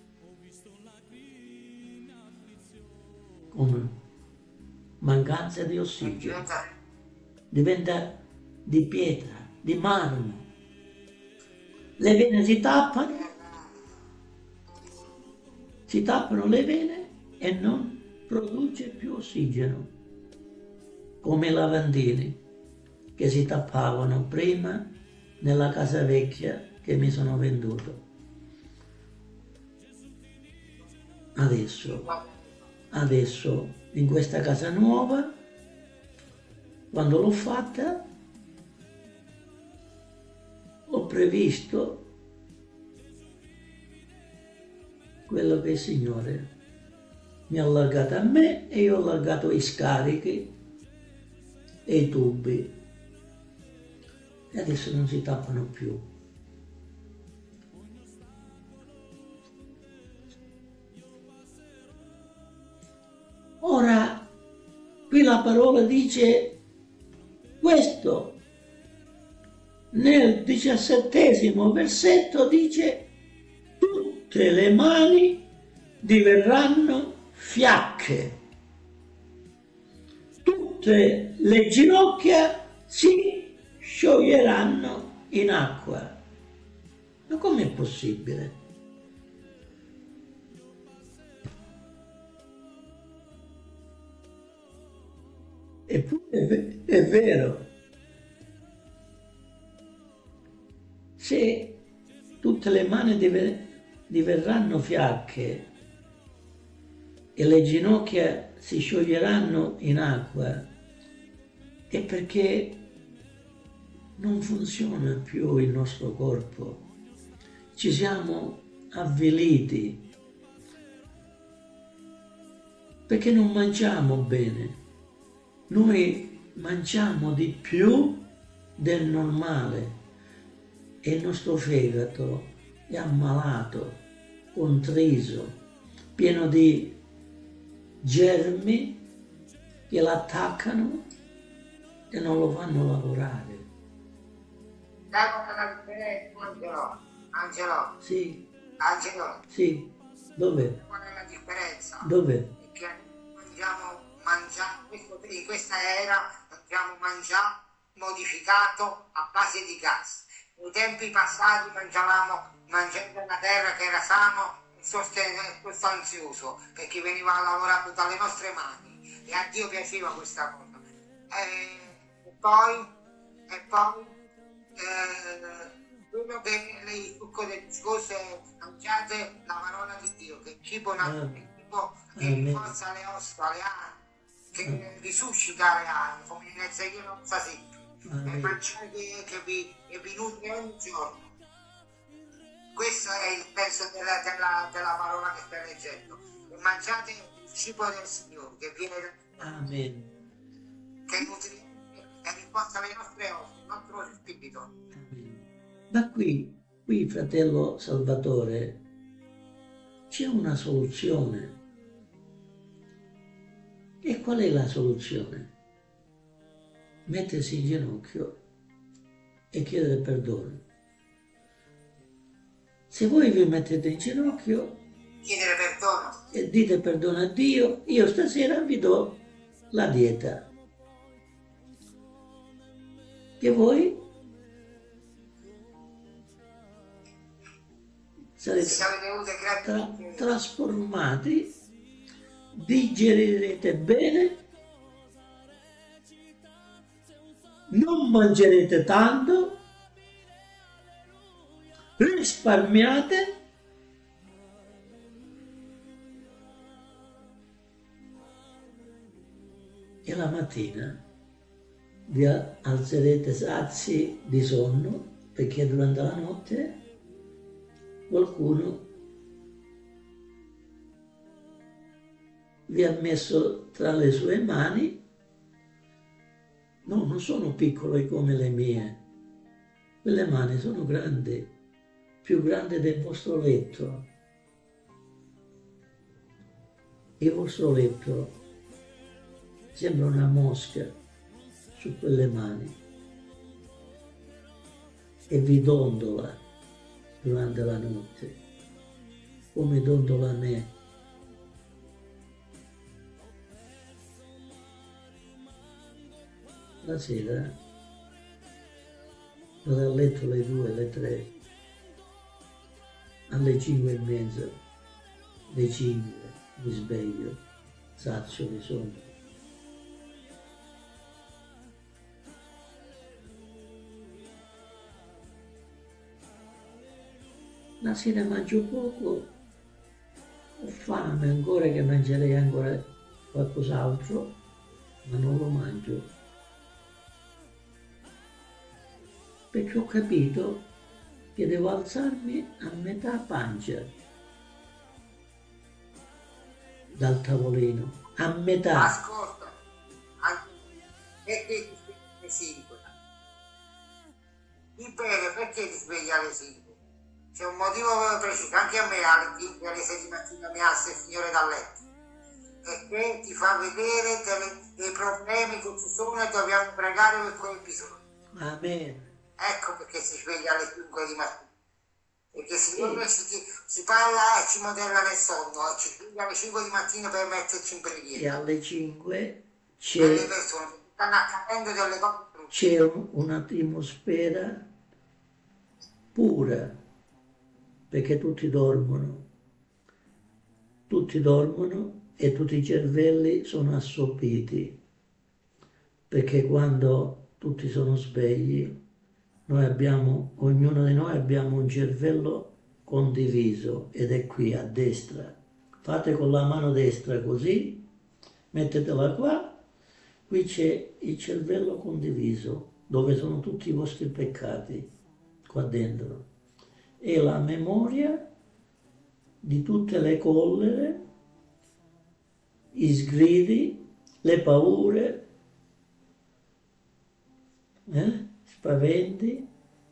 con mancanza di ossigeno, diventa di pietra, di marmo. Le vene si tappano le vene e non produce più ossigeno, come i lavandini che si tappavano prima nella casa vecchia che mi sono venduto. Adesso in questa casa nuova, quando l'ho fatta, ho previsto quello che il Signore mi ha allargato a me e io ho allargato i scarichi e i tubi e adesso non si tappano più. Ora, qui la parola dice questo, nel 17° versetto dice: tutte le mani diverranno fiacche, tutte le ginocchia si scioglieranno in acqua. Ma com'è possibile? Eppure è vero. Se tutte le mani diverranno fiacche e le ginocchia si scioglieranno in acqua, è perché non funziona più il nostro corpo. Ci siamo avviliti perché non mangiamo bene. Noi mangiamo di più del normale e il nostro fegato è ammalato, contriso, pieno di germi che l'attaccano e non lo fanno lavorare. Angelo. Sì. Angelo. Sì. Dove? Qual è la differenza? Dove? Che in questa era mangiamo modificato a base di gas. Nei tempi passati mangiando una terra che era sano e sostanzioso, perché veniva lavorato dalle nostre mani e a Dio piaceva questa cosa. E poi quello che lei succo del discorso è mangiate la parola di Dio, che il cibo naturale, che rinforza le ossa, le anime, che risuscita le anime, come in Ezechiele non sa sempre, e mangiare che vi nutre ogni giorno. Questo è il senso della parola che stai leggendo. Mangiate il cibo del Signore, che viene Amen. che nutre e rinforza le nostre ossa, il nostro spirito. Amen. Ma qui, fratello Salvatore, c'è una soluzione. E qual è la soluzione? Mettersi in ginocchio e chiedere perdono. Se voi vi mettete in ginocchio Chiedere perdono e dite perdono a Dio, io stasera vi do la dieta che voi sarete trasformati, digerirete bene, non mangerete tanto, risparmiate e la mattina vi alzerete sazi di sonno, perché durante la notte qualcuno vi ha messo tra le sue mani, no, non sono piccole come le mie, quelle mani sono grandi, più grandi del vostro letto. Il vostro letto sembra una mosca su quelle mani e vi dondola durante la notte, come dondola me. La sera vado a letto alle 2, alle 3, alle 5:30, alle 5 mi sveglio, sazio di sonno. La sera mangio poco, ho fame ancora che mangerei ancora qualcos'altro, ma non lo mangio. Perché ho capito che devo alzarmi a metà pancia dal tavolino, a metà. Ascolta, perché ti svegli alle 5? Perché ti svegli alle 5? C'è un motivo preciso, anche a me alle 5, alle 6 di mattina mi alza il Signore dal letto, perché ti fa vedere dei problemi che ci sono e dobbiamo pregare per quel bisogno. Amen. Ecco perché si sveglia alle 5 di mattina, perché il Signore si parla e ci modella nel sonno, e ci sveglia alle 5 di mattina per metterci in preghiera. E alle 5 Le persone stanno accadendo delle cose brutte. c'è un'atmosfera pura, perché tutti dormono e tutti i cervelli sono assopiti, perché quando tutti sono svegli, ognuno di noi abbiamo un cervello condiviso ed è qui a destra. Fate con la mano destra così, mettetela qua, qui c'è il cervello condiviso, dove sono tutti i vostri peccati, qua dentro. E la memoria di tutte le collere, i sgridi, le paure, spaventi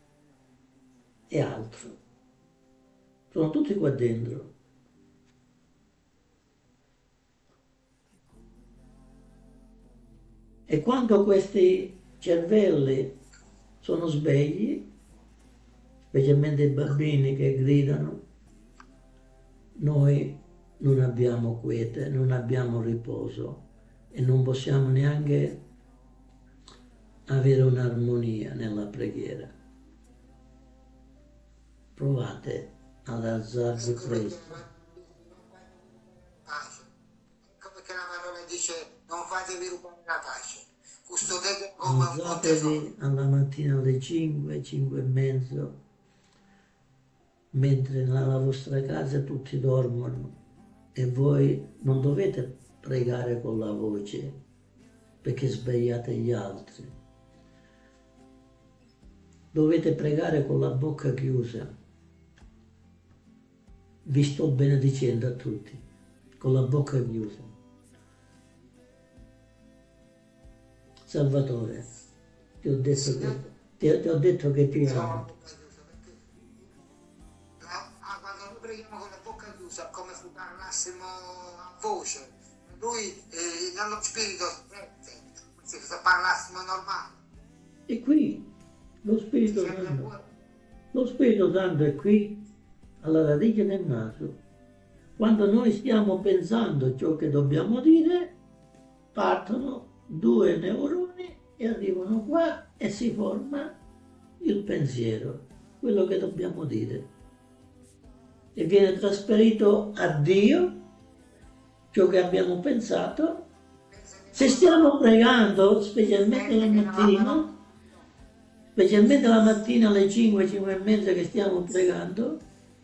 e altro. Sono tutti qua dentro. E quando questi cervelli sono svegli, specialmente i bambini che gridano, noi non abbiamo quiete, non abbiamo riposo e non possiamo neanche avere un'armonia nella preghiera. Provate ad alzarvi presto. Ecco perché la parola dice non fatevi rubare la pace. Custodete come un tesoro. Alzatevi alla mattina alle 5, 5:30, mentre nella vostra casa tutti dormono e voi non dovete pregare con la voce perché svegliate gli altri. Dovete pregare con la bocca chiusa. Vi sto benedicendo a tutti, con la bocca chiusa. Salvatore, ti ho detto che ti amo. Quando noi preghiamo con la bocca chiusa, come se parlassimo a voce, lui nello spirito se parlassimo normale. E qui lo Spirito Santo è qui, alla radice del naso. Quando noi stiamo pensando ciò che dobbiamo dire, partono 2 neuroni e arrivano qua e si forma il pensiero, quello che dobbiamo dire. e viene trasferito a Dio ciò che abbiamo pensato. Se stiamo pregando, specialmente la mattina alle 5, 5 e mezza che stiamo pregando,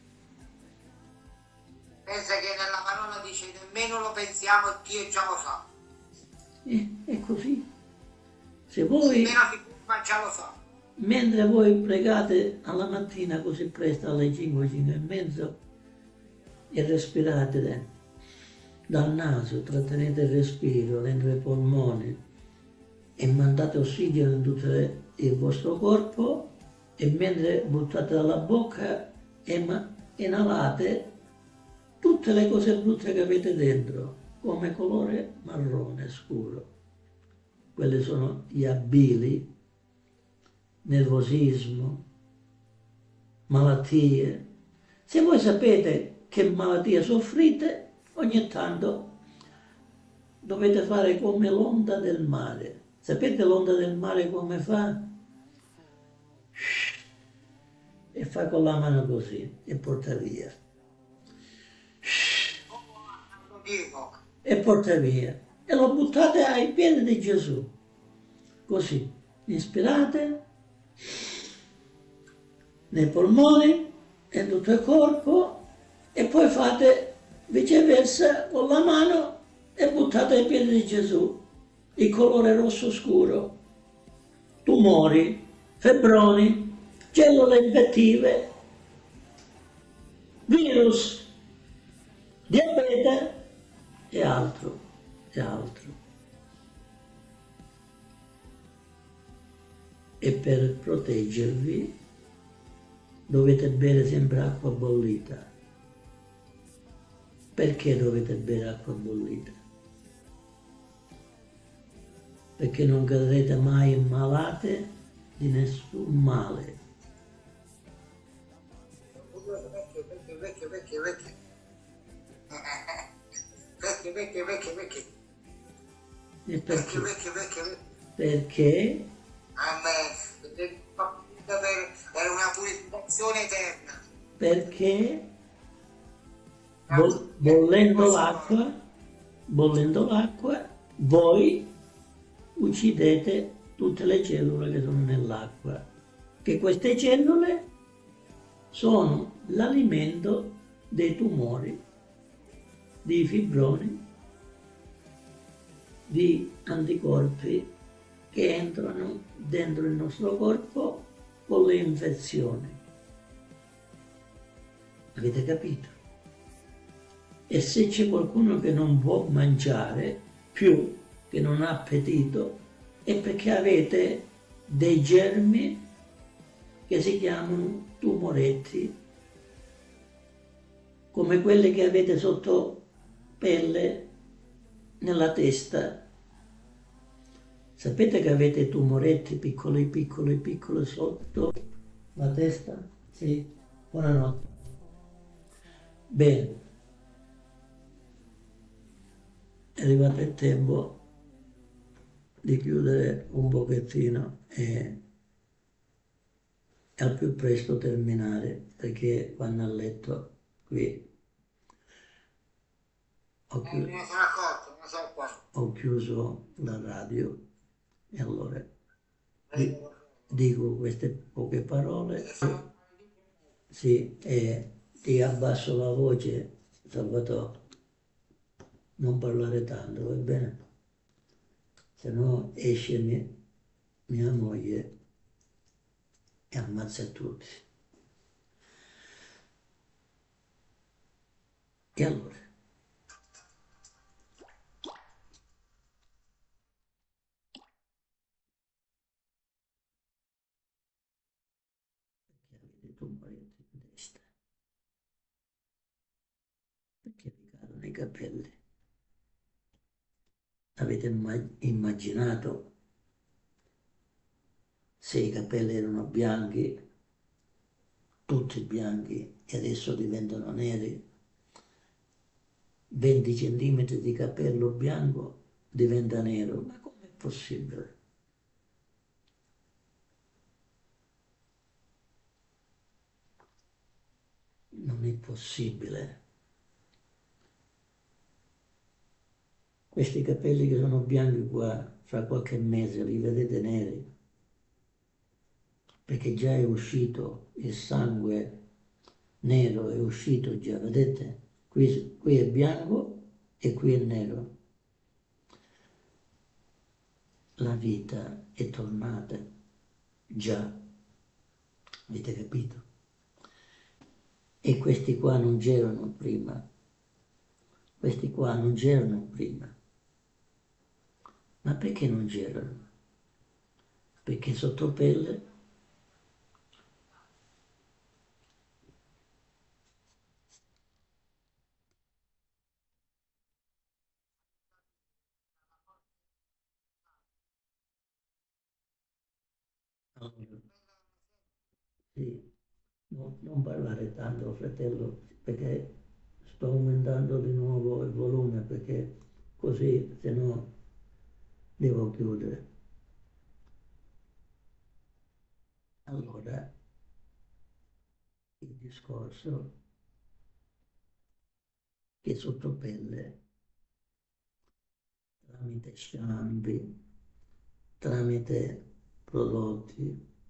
pensa che nella parola dice nemmeno lo pensiamo e Dio già lo sa. è così. Se voi, Nemmeno si ma già lo sa. mentre voi pregate alla mattina così presto alle 5, 5 e mezzo e respirate dal naso, trattenete il respiro dentro i polmoni e mandate ossigeno in tutto il vostro corpo, e mentre buttate dalla bocca inalate tutte le cose brutte che avete dentro, come colore marrone scuro. Quelle sono gli abbili, nervosismo, malattie. Se voi sapete che malattie soffrite, ogni tanto dovete fare come l'onda del mare. Sapete l'onda del mare come fa? E fa con la mano così e porta via. E porta via. E lo buttate ai piedi di Gesù. Così. Ispirate nei polmoni e in tutto il corpo e poi fate viceversa con la mano e buttate ai piedi di Gesù il colore rosso scuro, tumori, febbroni, cellule infettive, virus, diabete e altro, e altro. E per proteggervi dovete bere sempre acqua bollita. Perché dovete bere acqua bollita? Perché non cadrete mai malate di nessun male. E perché? Perché? È una purificazione eterna. Perché bollendo l'acqua, voi uccidete tutte le cellule che sono nell'acqua, che queste cellule sono l'alimento dei tumori, di fibroni, di anticorpi che entrano dentro il nostro corpo con le infezioni. Avete capito? E se c'è qualcuno che non può mangiare più, che non ha appetito, è perché avete dei germi che si chiamano tumoretti, come quelli che avete sotto pelle nella testa. Sapete che avete tumoretti piccoli, piccoli, piccoli sotto la testa? Sì? Buonanotte. Bene. È arrivato il tempo di chiudere un pochettino e al più presto terminare, perché vanno a letto qui. Ho chiuso la radio e allora dico queste poche parole. Sì, e ti abbasso la voce, Salvatore. Non parlare tanto, va bene? Se no esce mia moglie e ammazza tutti. E allora? Perché avete tumori in testa? Perché vi cadono i capelli? Avete mai immaginato se i capelli erano bianchi, tutti bianchi, e adesso diventano neri? 20 centimetri di capello bianco diventa nero, ma com'è possibile? non è possibile. Questi capelli che sono bianchi qua, fra qualche mese li vedete neri, perché già è uscito il sangue nero, è uscito già, vedete? Qui è bianco e qui è nero. La vita è tornata, già, avete capito? E questi qua non c'erano prima, questi qua non c'erano prima. Ma perché non c'erano? Perché sotto pelle allora, sì, non parlare tanto, fratello, perché sto aumentando di nuovo il volume, perché così, se no, devo chiudere. Allora, il discorso che sotto pelle, tramite shampoo, tramite prodotti,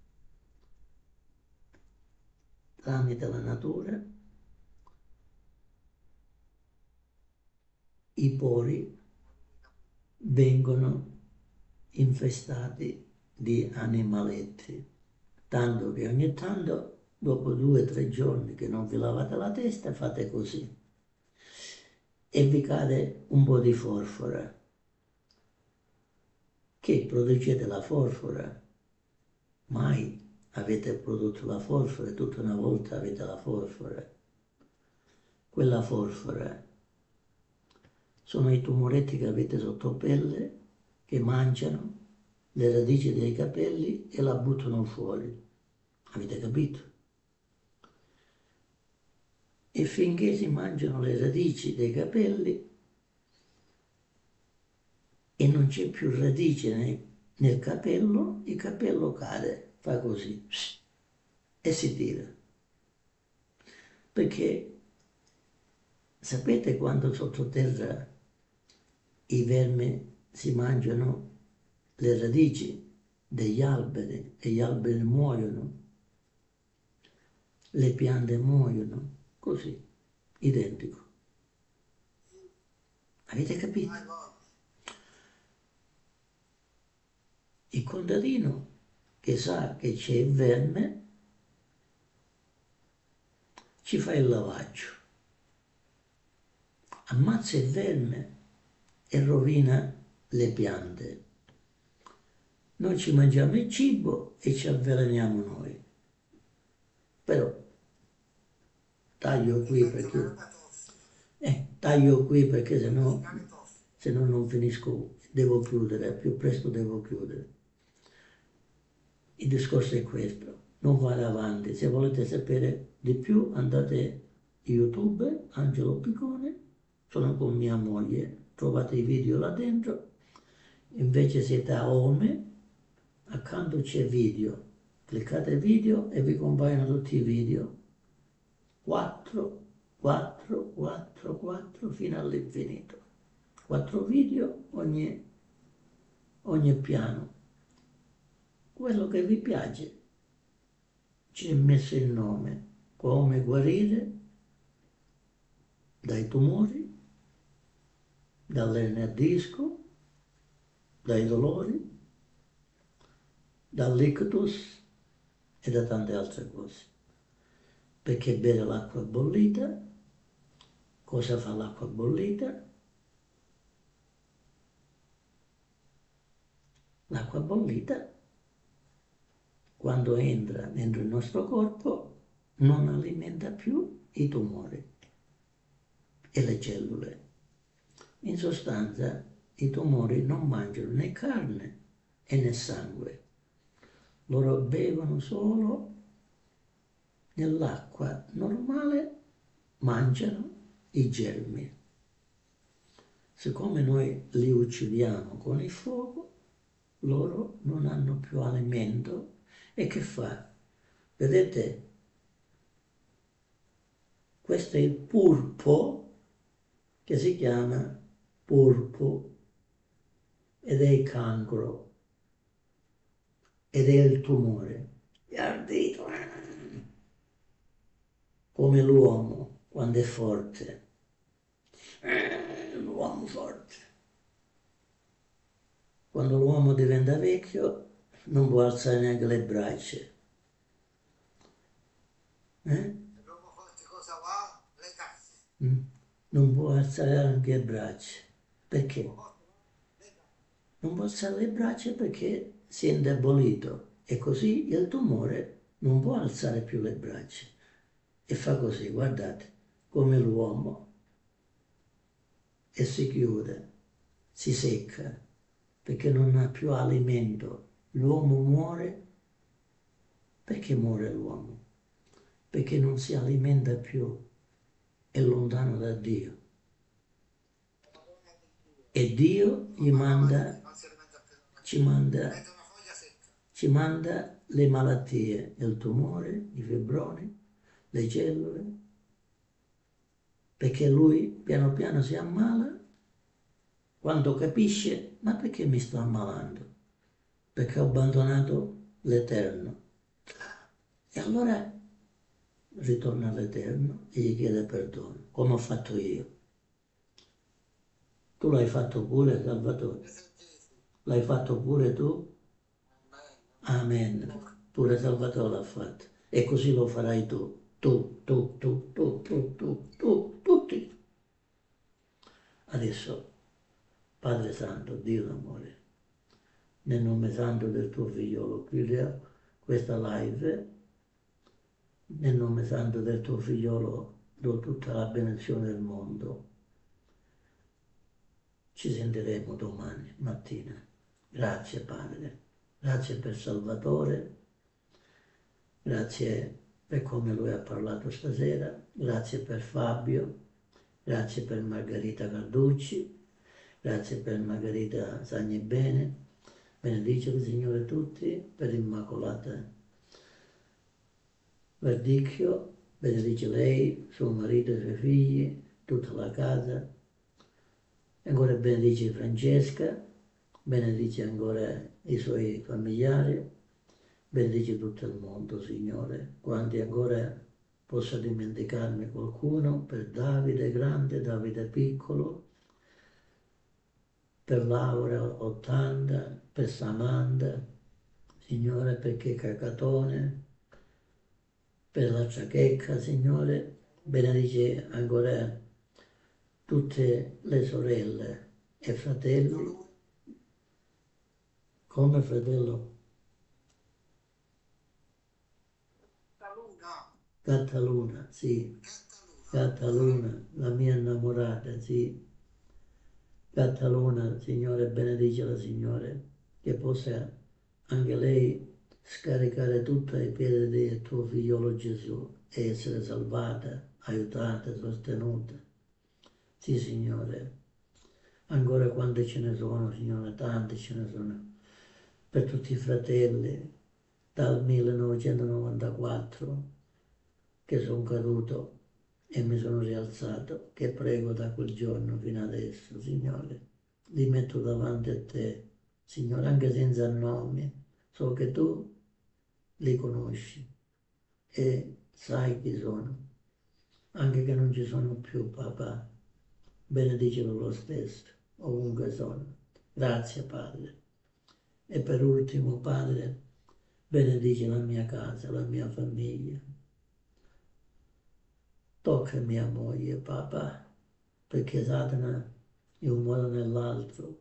tramite la natura, i pori vengono infestati di animaletti, tanto che ogni tanto, dopo 2 o 3 giorni che non vi lavate la testa, fate così e vi cade un po' di forfora. Che producete la forfora? Mai avete prodotto la forfora, tutta una volta avete la forfora. Quella forfora sono i tumoretti che avete sotto pelle che mangiano le radici dei capelli e la buttano fuori. Avete capito? E finché si mangiano le radici dei capelli e non c'è più radice nel capello, il capello cade, fa così e si tira. Perché sapete quando sottoterra i vermi si mangiano le radici degli alberi e gli alberi muoiono, le piante muoiono, così, identico. Avete capito? Il contadino che sa che c'è il verme ci fa il lavaggio, ammazza il verme e rovina le piante. Noi ci mangiamo il cibo e ci avveleniamo noi. Però taglio qui perché se no non finisco, devo chiudere, più presto devo chiudere. Il discorso è questo, non vado avanti. Se volete sapere di più andate a YouTube, Angelo Piccone, sono con mia moglie, trovate i video là dentro. Invece siete a Home, accanto c'è video, cliccate video e vi compaiono tutti i video, 4, 4, 4, 4 fino all'infinito, 4 video ogni piano, quello che vi piace, c'è messo il nome, come guarire dai tumori, dall'ernia a disco, dai dolori, dall'ictus e da tante altre cose. Perché bere l'acqua bollita, cosa fa l'acqua bollita? L'acqua bollita, quando entra dentro il nostro corpo, non alimenta più i tumori e le cellule. In sostanza, i tumori non mangiano né carne né sangue. Loro bevono solo nell'acqua normale, mangiano i germi. Siccome noi li uccidiamo con il fuoco, loro non hanno più alimento e che fa? Vedete Questo è il pulpo che si chiama pulpo ed è il cancro ed è il tumore. È ardito come l'uomo quando è forte. L'uomo forte. Quando l'uomo diventa vecchio non può alzare neanche le braccia. L'uomo forte cosa va? Le casse. Non può alzare anche le braccia. Perché? Non può alzare le braccia perché si è indebolito e così il tumore non può alzare più le braccia. E fa così, guardate, come l'uomo. E si chiude, si secca, perché non ha più alimento. L'uomo muore. Perché muore l'uomo? Perché non si alimenta più, è lontano da Dio. E Dio gli manda, Non si alimenta più. ci manda, Diventa una foglia secca. ci manda le malattie, il tumore, i fibromi, le cellule, perché lui piano piano si ammala, quando capisce, ma perché mi sto ammalando? Perché ho abbandonato l'Eterno. E allora ritorna all'Eterno e gli chiede perdono, come ho fatto io. Tu l'hai fatto pure, Salvatore? L'hai fatto pure tu? Amen. Pure Salvatore l'ha fatto. E così lo farai tu. Tu, tutti. Adesso, Padre Santo, Dio d'amore, nel nome santo del tuo figliolo, chiudiamo questa live, nel nome santo del tuo figliolo, do tutta la benedizione del mondo. Ci sentiremo domani mattina. Grazie Padre, grazie per Salvatore, grazie per come lui ha parlato stasera, grazie per Fabio, grazie per Margherita Carducci, grazie per Margherita Sagni Bene. Benedice il Signore tutti per Immacolata Verdicchio, benedice lei, suo marito, i suoi figli, tutta la casa. E ancora benedice Francesca, benedice ancora i suoi familiari, benedice tutto il mondo, Signore. Quanti ancora possa dimenticarmi qualcuno, per Davide grande, Davide piccolo, per Laura 80, per Samantha, Signore, perché Cacatone, per la Ciachecca, Signore, benedice ancora tutte le sorelle e fratelli, come fratello Gattaluna, sì, Gattaluna, la mia innamorata, sì, Gattaluna, Signore, benedicela, Signore, che possa anche lei scaricare tutto ai piedi del tuo figliolo Gesù e essere salvata, aiutata, sostenuta. Sì, Signore, ancora quante ce ne sono, Signore, tanti ce ne sono, per tutti i fratelli, dal 1994 che sono caduto e mi sono rialzato, che prego da quel giorno fino adesso, Signore, li metto davanti a te, Signore, anche senza nomi, so che tu li conosci e sai chi sono, anche che non ci sono più, papà, benedicelo lo stesso, ovunque sono. Grazie, Padre. E per ultimo, Padre, benedice la mia casa, la mia famiglia. Tocca mia moglie, papà, perché Satana, in un modo o nell'altro,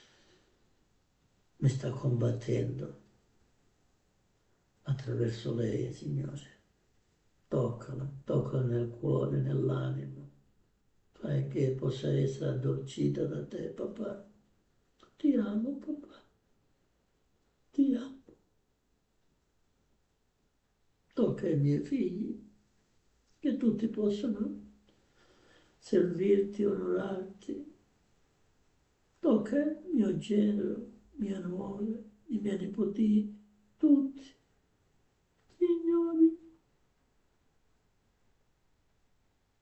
mi sta combattendo attraverso lei, Signore. Toccala nel cuore, nell'anima. Fai che possa essere addolcita da te, papà. Ti amo, papà. Ti amo. Tocca i miei figli, che tutti possano servirti, onorarti. Tocca mio genero, mia nuora, i miei nipotini, tutti, Signore.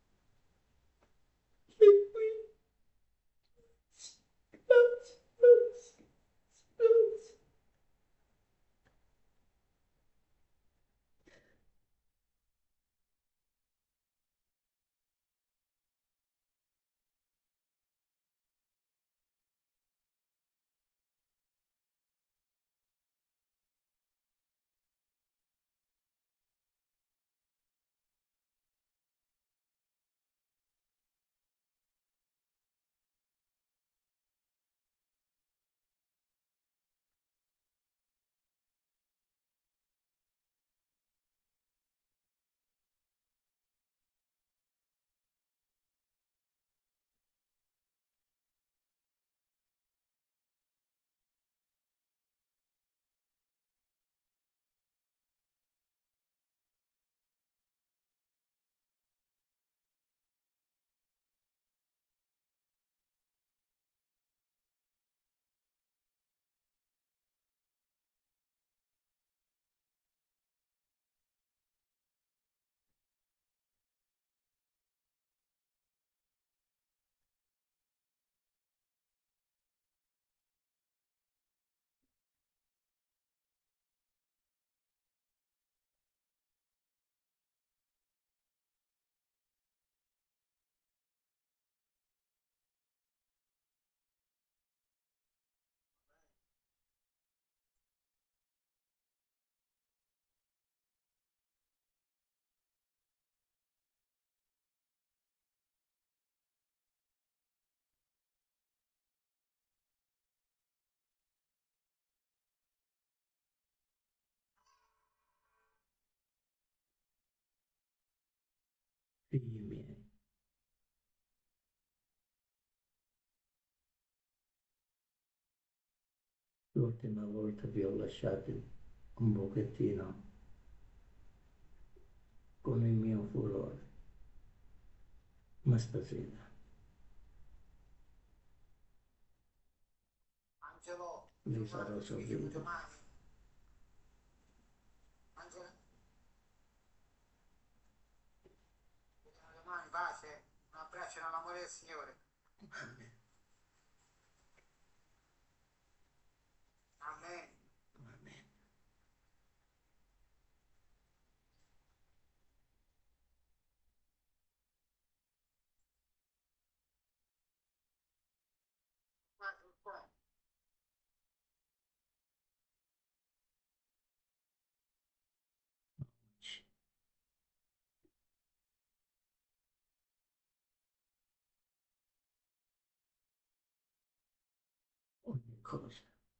figli miei, l'ultima volta vi ho lasciati un pochettino con il mio furore, ma stasera Angelo, vi farò ci vediamo sorridere. domani. Angelo, ci vediamo domani, pace. Un abbraccio nell'amore del Signore. Amen. Amen. Amen. Qua, qua. Oggi, ogni cosa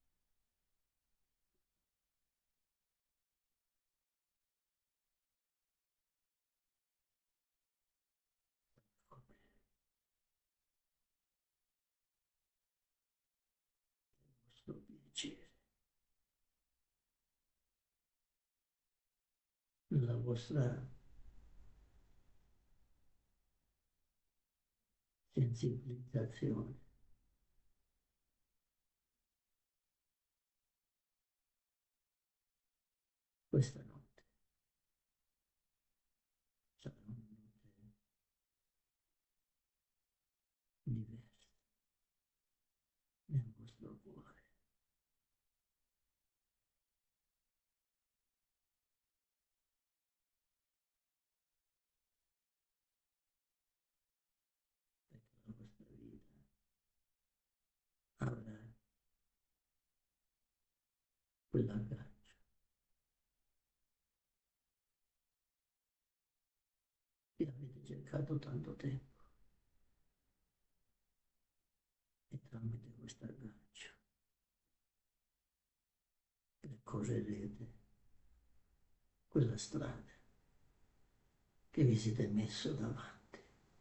come vostro piacere, la vostra sensibilizzazione. Questa notte sarà una notte diversa nel vostro cuore. Perché la vostra vita avrà quell'aggancio che avete cercato tanto tempo e tramite questo aggancio percorrerete quella strada che vi siete messo davanti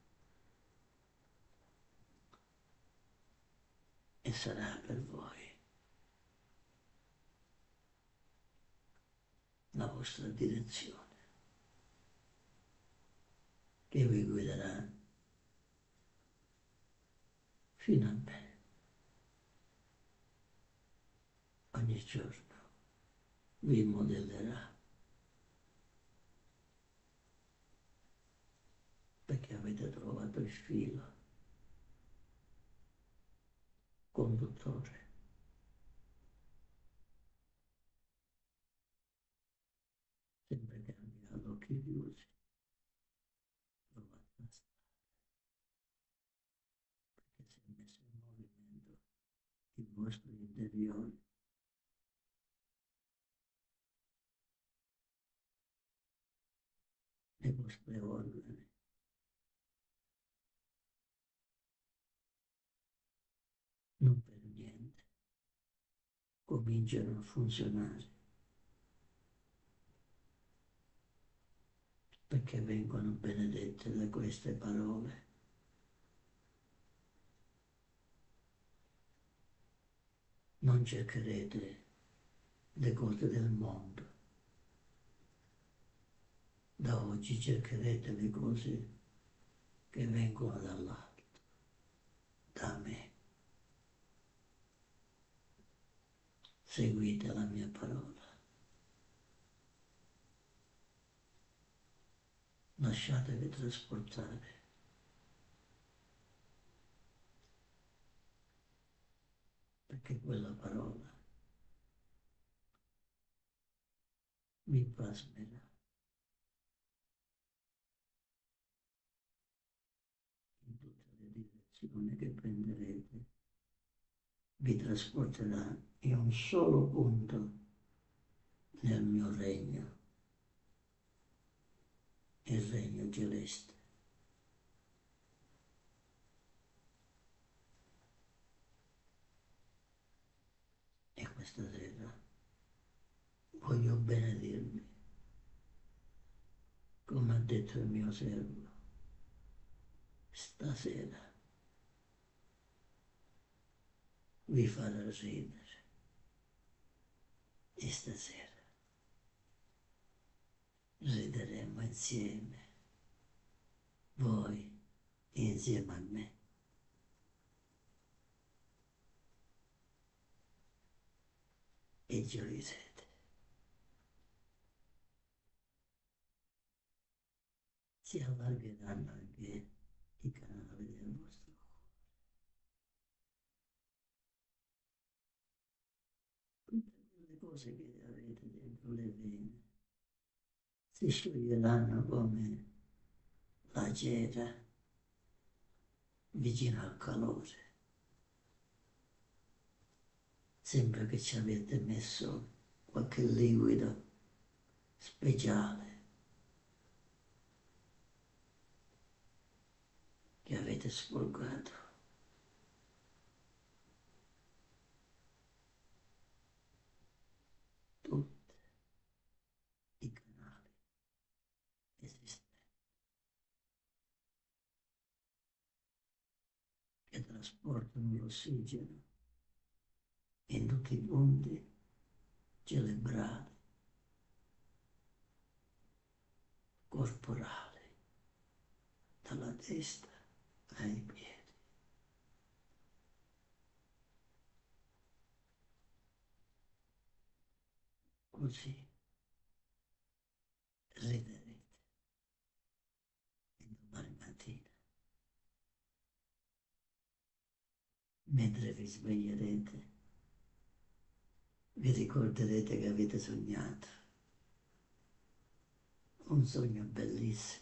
e sarà per voi la vostra direzione che vi guiderà fino a me ogni giorno, vi modellerà perché avete trovato il filo conduttore. Sempre che abbia gli occhi chiusi, trovate la strada, perché si è messo in movimento il vostro interiore, le vostre organi, non per niente cominciano a funzionare, perché vengono benedette da queste parole. Non cercherete le cose del mondo, da oggi cercherete le cose che vengono dall'alto, da me. Seguite la mia parola, lasciatevi trasportare, perché quella parola vi plasmerà in tutte le direzioni che prenderete, vi trasporterà in un solo punto nel mio regno, il regno celeste. E questa sera voglio benedirvi, come ha detto il mio servo, stasera vi farò ridere e stasera rideremo insieme, voi insieme a me. E gioirete. Si allargheranno anche i canali del vostro cuore. Tutte quelle cose che avete dentro le vene si scioglieranno come la cera vicino al calore. Sembra che ci avete messo qualche liquido speciale che avete sporcato. Tutti i canali esistenti che trasportano l'ossigeno in tutti i punti cerebrali, corporali, dalla testa ai piedi. Così riderete e domani mattina, mentre vi sveglierete, vi ricorderete che avete sognato un sogno bellissimo,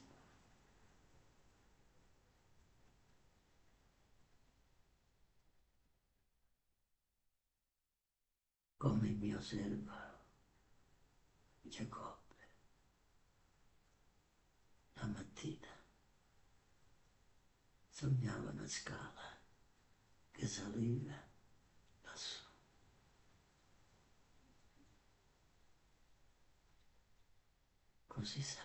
come il mio servo Giacobbe la mattina sognava una scala che saliva lassù. Così sarà.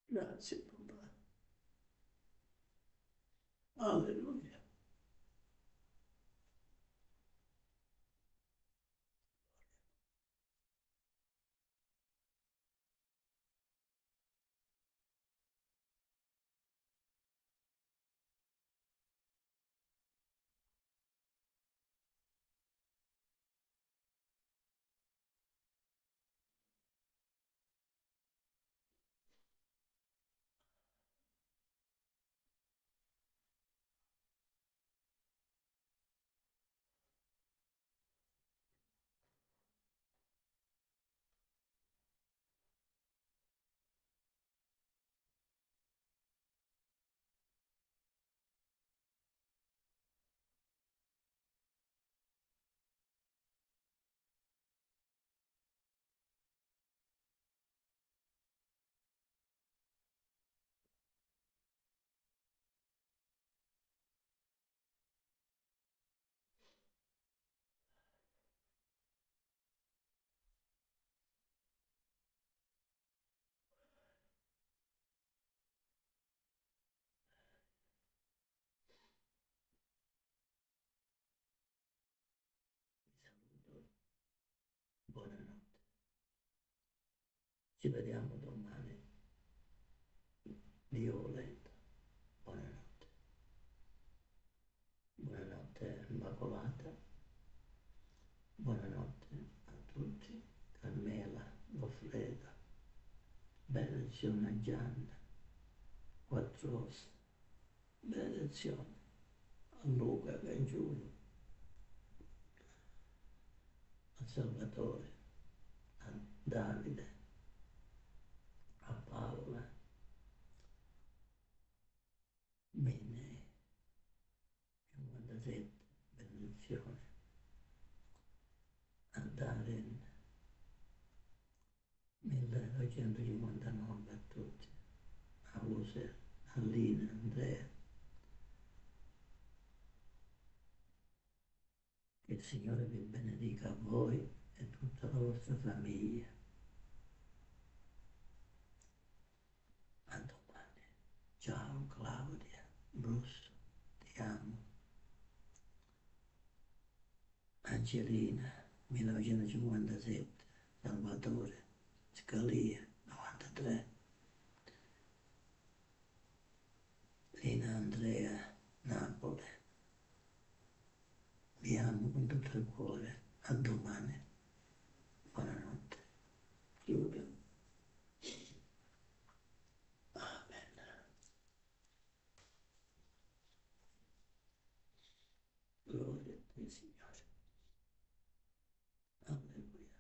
Grazie, papà. Alleluia. Vi saluto. Buonanotte. Ci vediamo domani. Dio volendo. Buonanotte. Buonanotte Immacolata. Buonanotte a tutti. Carmela, Goffredo, benedizione a Gianna, Quattros, benedizione a Luca Gangiulio, a Salvatore, a Davide, a Paola, Bene, 57, benedizione, a Darren, 1959 a tutti, a User, a Lina, Andrea, che il Signore vi benedica a voi e tutta la vostra famiglia. A domani. Ciao Claudia, Brusso, ti amo. Angelina, 1957, Salvatore, Scalia, 93, Lina Andrea, Napoli, vi amo con tutto il cuore, a domani, buonanotte, chiudo, amen, gloria a te Signore, alleluia.